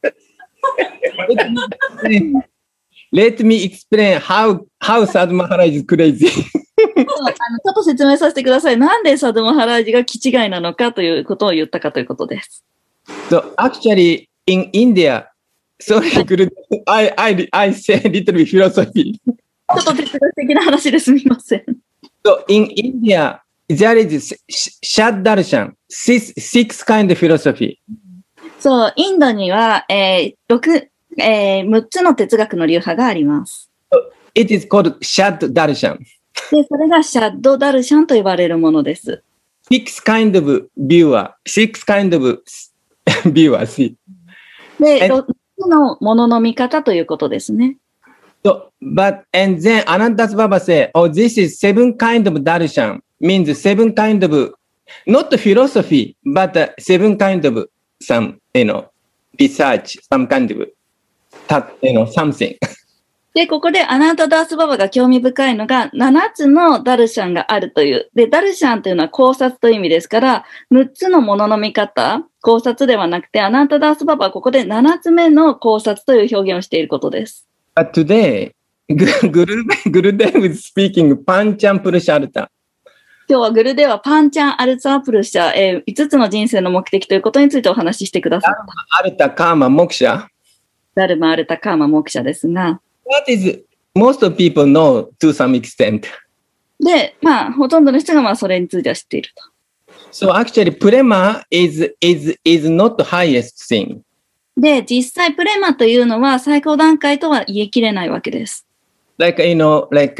let me explain how Sadhu Maharaj is crazy. ちょっと説明させてください。なんでサドゥマハラージが気違いなのかということを言ったかということです。 So actually, in India, sorry, Gurudev, I say a little bit philosophy. ちょっと哲学的な話ですみません。 So in India, there is Shad Darshan, six kind of philosophy. そう、インドには、6つの哲学の流派があります。 It is called Shad Darshan. で、それがシャッド・ダルシャンと呼ばれるものです。 Six kind of viewer, six kind of viewers. で、6つのものの見方ということですね。 So, and then Anantas Baba said, oh, this is seven kind of darshan, means seven kind of, not philosophy, but seven kind of some, research, some kind of, something. で、ここでアナンタダースババが興味深いのが、7つのダルシャンがあるという。で、ダルシャンというのは考察という意味ですから、6つのものの見方、考察ではなくて、アナンタダースババはここで7つ目の考察という表現をしていることです。 But today, Gurudev is speaking Pancham Purushartha. 今日はグルではパンチャン・アルツァ・プルシャ、5つの人生の目的ということについてお話ししてください。 アルタ・カーマ・モクシャ。 ダルマ・アルタ・カーマ・モクシャですが。 That is, most of people know to some extent. で、まあ、ほとんどの人がまあそれについては知っていると。 So actually, prema is not the highest thing. で、実際プレマというのは最高段階とは言い切れないわけです。 Like, like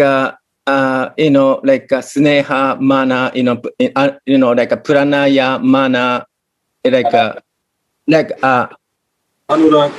sneha, mana, like a pranaya, mana, like Anurag.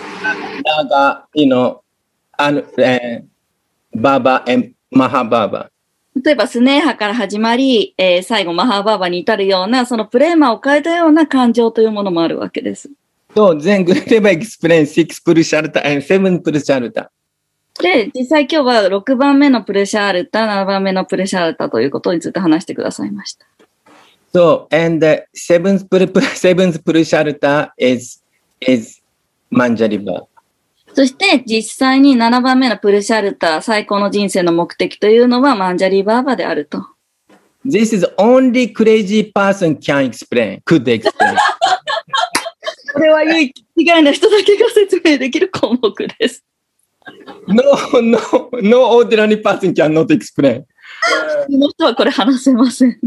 Baba and Mahababa. 例えばスネーハから始まり、最後マハーバーバに至るような、そのプレーマを変えたような感情というものもあるわけです。 So then Gurudeva explains 6 Purushartha and 7 Purushartha. で、実際今日は6番目のプルシャールタ、7番目のプルシャールタということについて話してくださいました。 So, and the seventh Purushartha is Manjariva. そして実際に7番目のプルシャルタ、最高の人生の目的というのはマンジャリバーバであると。 This is only crazy person could explain. これは唯一違いな人だけが説明できる項目です。 No ordinary person cannot explain. この人はこれ話せません。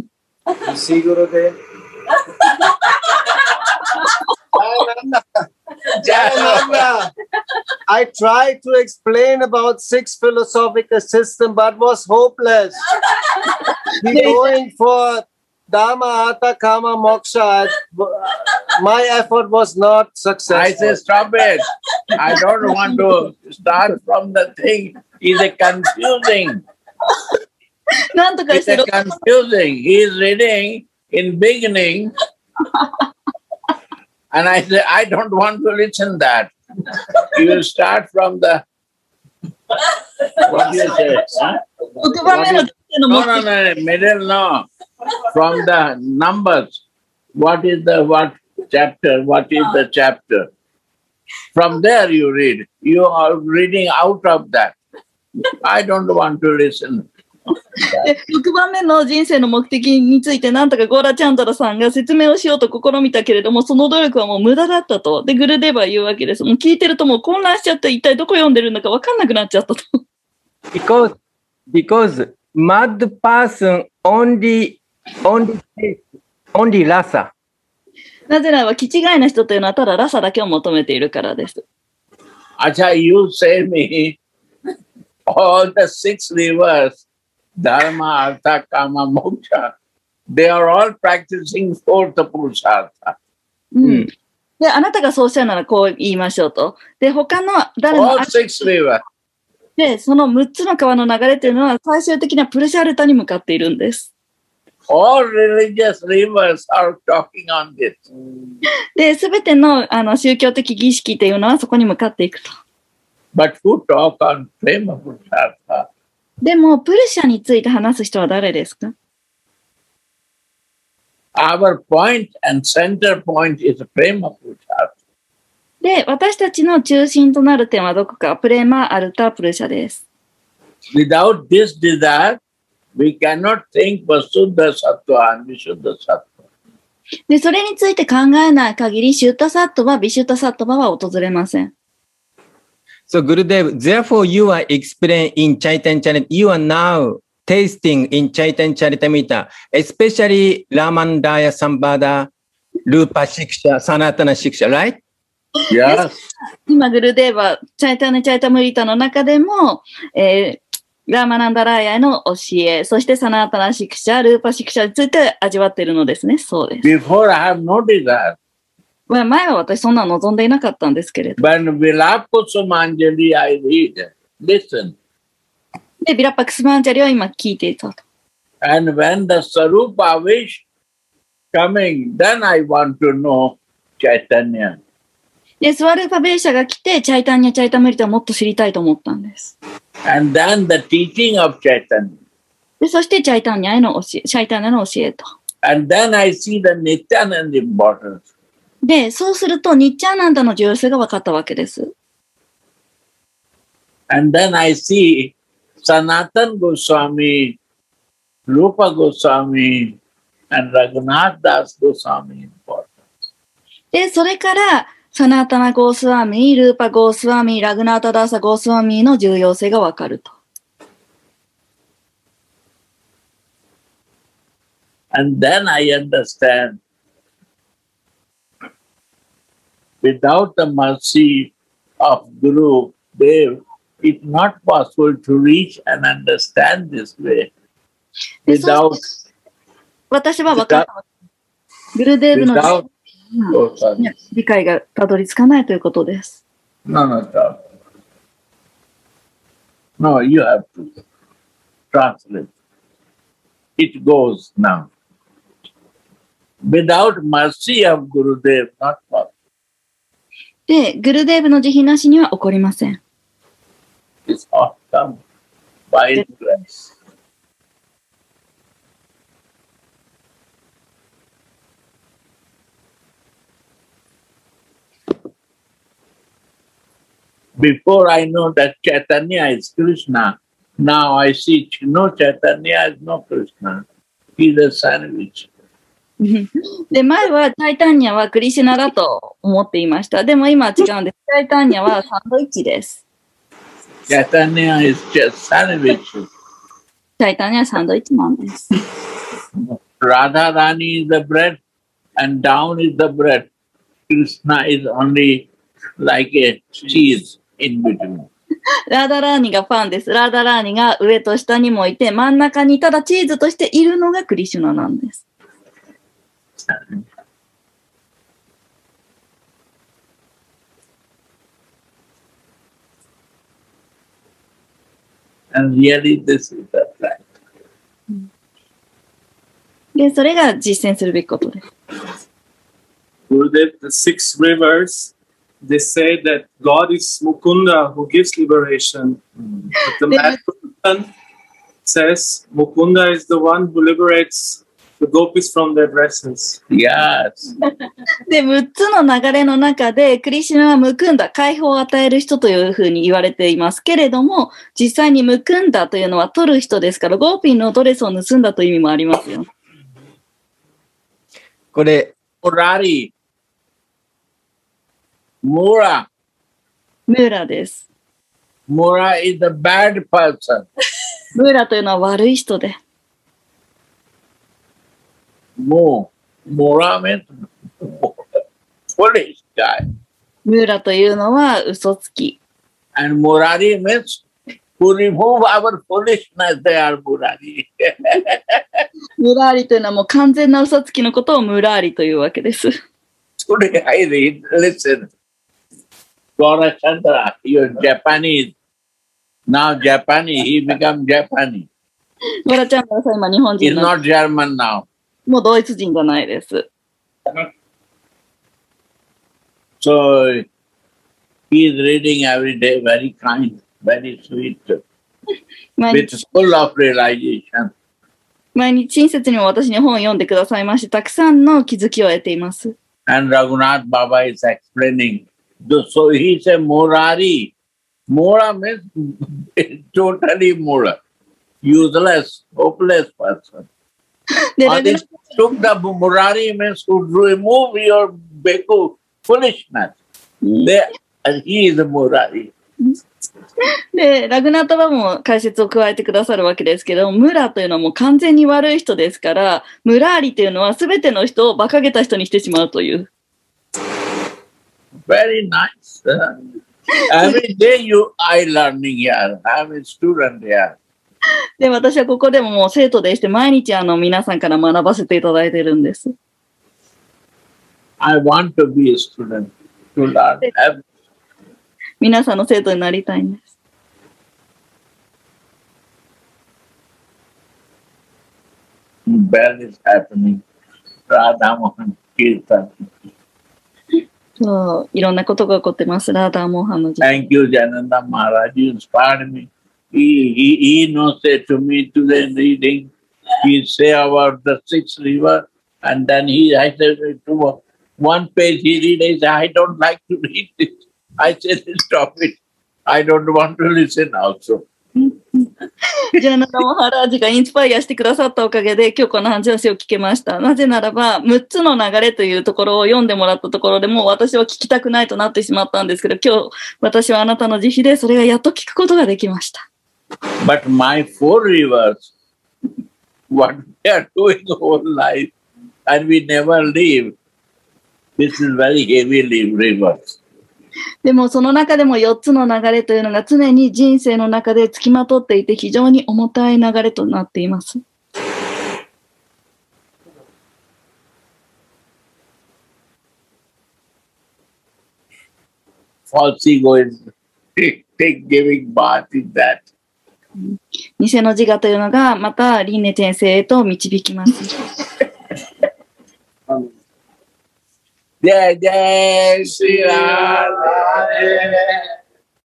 Jayananda, I tried to explain about 6 philosophical systems, but was hopeless. We're going for Dharma, Artha, Kama, Moksha, my effort was not I successful. say, stop it. I don't want to start from the thing. It's a confusing. なんとかし It's て a confusing. He is reading in beginning. And I say, I don't want to listen that. You start from the, what do you say? Huh? 6番目の人生の No, 目 no, 的 no, middle, no. From the numbers. What is the what chapter? What is the chapter? From there you read. You are reading out of that. I don't want to listen. で6番目の人生の目的についてなんとかゴーラチャンタラさんが説明をしようと試みたけれども、その努力はもう無駄だったと。で、グルデーバは言うわけです。もう聞いてるともう混乱しちゃって、一体どこ読んでるんだか分かんなくなっちゃったと。 Because mad person only rasa. なぜならば、気違いな人というのはただラサだけを求めているからです。 Acha, you say me all the 6 rivers, Dharma, Artha, Kama, Moksha, they are all practicing 4th Purushartha. うん。で、あなたがそうしたならこう言いましょうと。で、他の誰も All 6 rivers. で、その6つの川の流れというのは最終的にはプルシャルタに向かっているんです。 All religious rivers are talking on this. で、すべての、宗教的儀式というのはそこに向かっていくと。 But who talk on Prema Purushartha? でも、プルシャについて話す人は誰ですか？ Our point and center point is Prema Purushartha. で、私たちの中心となる点はどこか、プレマ、アルタ、プルシャです。 Without this desire, we cannot think Vasuddha Sattva and Vishuddha Sattva. で、それについて考えない限り、シュッタサットバ、ビシュッタサットバは訪れません。 So Gurudev, therefore you are explaining in Chaitanya Charitamrita, you are now tasting in Chaitanya Charitamrita, especially Ramanandaya Sambhada, Rupa Shiksha, Sanatana Shiksha, right? Yes. 今、グルデーバ、チャイタナ・チャイタムリタの中でも、ラーマナンダラーヤの教え、そしてサナータナシクシャ、ルーパシクシャについて味わっているのですね。そうです。 Before I have no desire. 前は私そんなの望んでいなかったんですけれど。 When Vilapakusumanjali I read, listen. で、ビラパクスマンジャリを今聞いていたと。 And when the Sarupa wish coming, then I want to know Chaitanya. で、スワルーパベーシャが来て、チャイタンニャ・チャイタムリタをもっと知りたいと思ったんです。 And then the teaching of Chaitanya. で、そしてチャイタンニャの教えと。 And then I see the Nityananda importance. で、そうすると、ニッチャーナンダの重要性が分かったわけです。 And then I see Sanatana Goswami, Rupa Goswami, and Raghunath Das Goswami importance. で、それから、サナータナ・ゴースワミー、ルーパ・ゴースワミー、ラグナータ・ダーサ・ゴースワミーの重要性がわかると。 And then I understand, without the mercy of Guru Dev, it's not possible to reach and understand this way. で、そう Without, 私は分かったわけ。グルデーブの without, oh, sorry. 理解がたどり着かないということです。 No, no, stop. No, you have to translate. It goes now. Without mercy of Gurudev, not possible. で、グルデーブの慈悲なしには起こりません。 It's awesome by His grace. Before I know that Chaitanya is Krishna, now I see no Chaitanya is no Krishna. He's a sandwich. で、前はチャイタンニャはクリシュナだと思っていました。でも今は違うんです。チャイタンニャはサンドイッチです。 Chaitanya is just sandwich. チャイタンニャはサンドイッチなんです。 Radha Rani is the bread and down is the bread. Krishna is only like a cheese in between. ラーダラーニがファンです。ラーダラーニが上と下にもいて、真ん中にただチーズとしているのがクリシュナなんです。 time. And really, this is the fact. で、それが実践するべきことです。 Gurudev, the 6 rivers, they say that God is Mukunda who gives liberation. But the Madhuryan says Mukunda is the one who liberates the gopis from their dresses. Yes. で、6つの流れの中で、クリシュナはムクンダ、解放を与える人というふうに言われていますけれども、実際にムクンダというのは取る人ですから、ゴーピーのドレスを盗んだという意味もありますよ。 これ、 Murari. Mura. ムーラです。 Mura is the bad person. ムーラというのは悪い人で。 Mura means foolish guy. ムーラというのは嘘つき。 And Murari means who remove our foolishness, they are Murari. ムラーリというのはもう完全な嘘つきのことをムラーリというわけです。 Today I read, listen, Gaura Chandra, you're Japanese. Now Japanese, he become Japanese. ゴラちゃんは今日本 He's 人なん not German now. もうドイツ人じゃないです。 So he is reading every day, very kind, very sweet, 毎 with 日 full of realization. 毎日親切にも私に本を読んでくださいまして、たくさんの気づきを得ています。 And Raghunath Baba is explaining. So he said Murari. Mura means totally Mura. Useless, hopeless person. で、 Or this took the Murari means to remove your beku foolishness. He is a Murari. で、ラグナータバも解説を加えてくださるわけですけど、ムラというのはもう完全に悪い人ですから、ムラーリというのは全ての人を馬鹿げた人にしてしまうという。 Very nice. Every day I learning here. I'm a student here. で、私はここでももう生徒でして、毎日皆さんから学ばせていただいているんです。 I want to be a student to learn everything. 皆さんの生徒になりたいんです。 Bell is happening. Radha Mohan Kirtan. そう、いろんなことが起こってます。ラーダーモーハンの時代。 Thank you, Jananda Maharaj. You inspired me. He knows say to me today in reading. He say about the 6 river, and then I said to one page he read. He said, I don't like to read this. I said, stop it. I don't want to listen also. ジャナダモハラージがインスパイアしてくださったおかげで今日この話を聞けました。なぜならば、6つの流れというところを読んでもらったところでもう私は聞きたくないとなってしまったんですけど、今日私はあなたの慈悲でそれがやっと聞くことができました。 But my 4 rivers, what we are doing whole life, and we never leave. This is very heavy rivers. でもその中でも4つの流れというのが常に人生の中で付きまとっていて非常に重たい流れとなっています。 False ego is giving bath in that. 偽の自我というのがまた輪廻転生へと導きます。 Jai Jai Shri Radha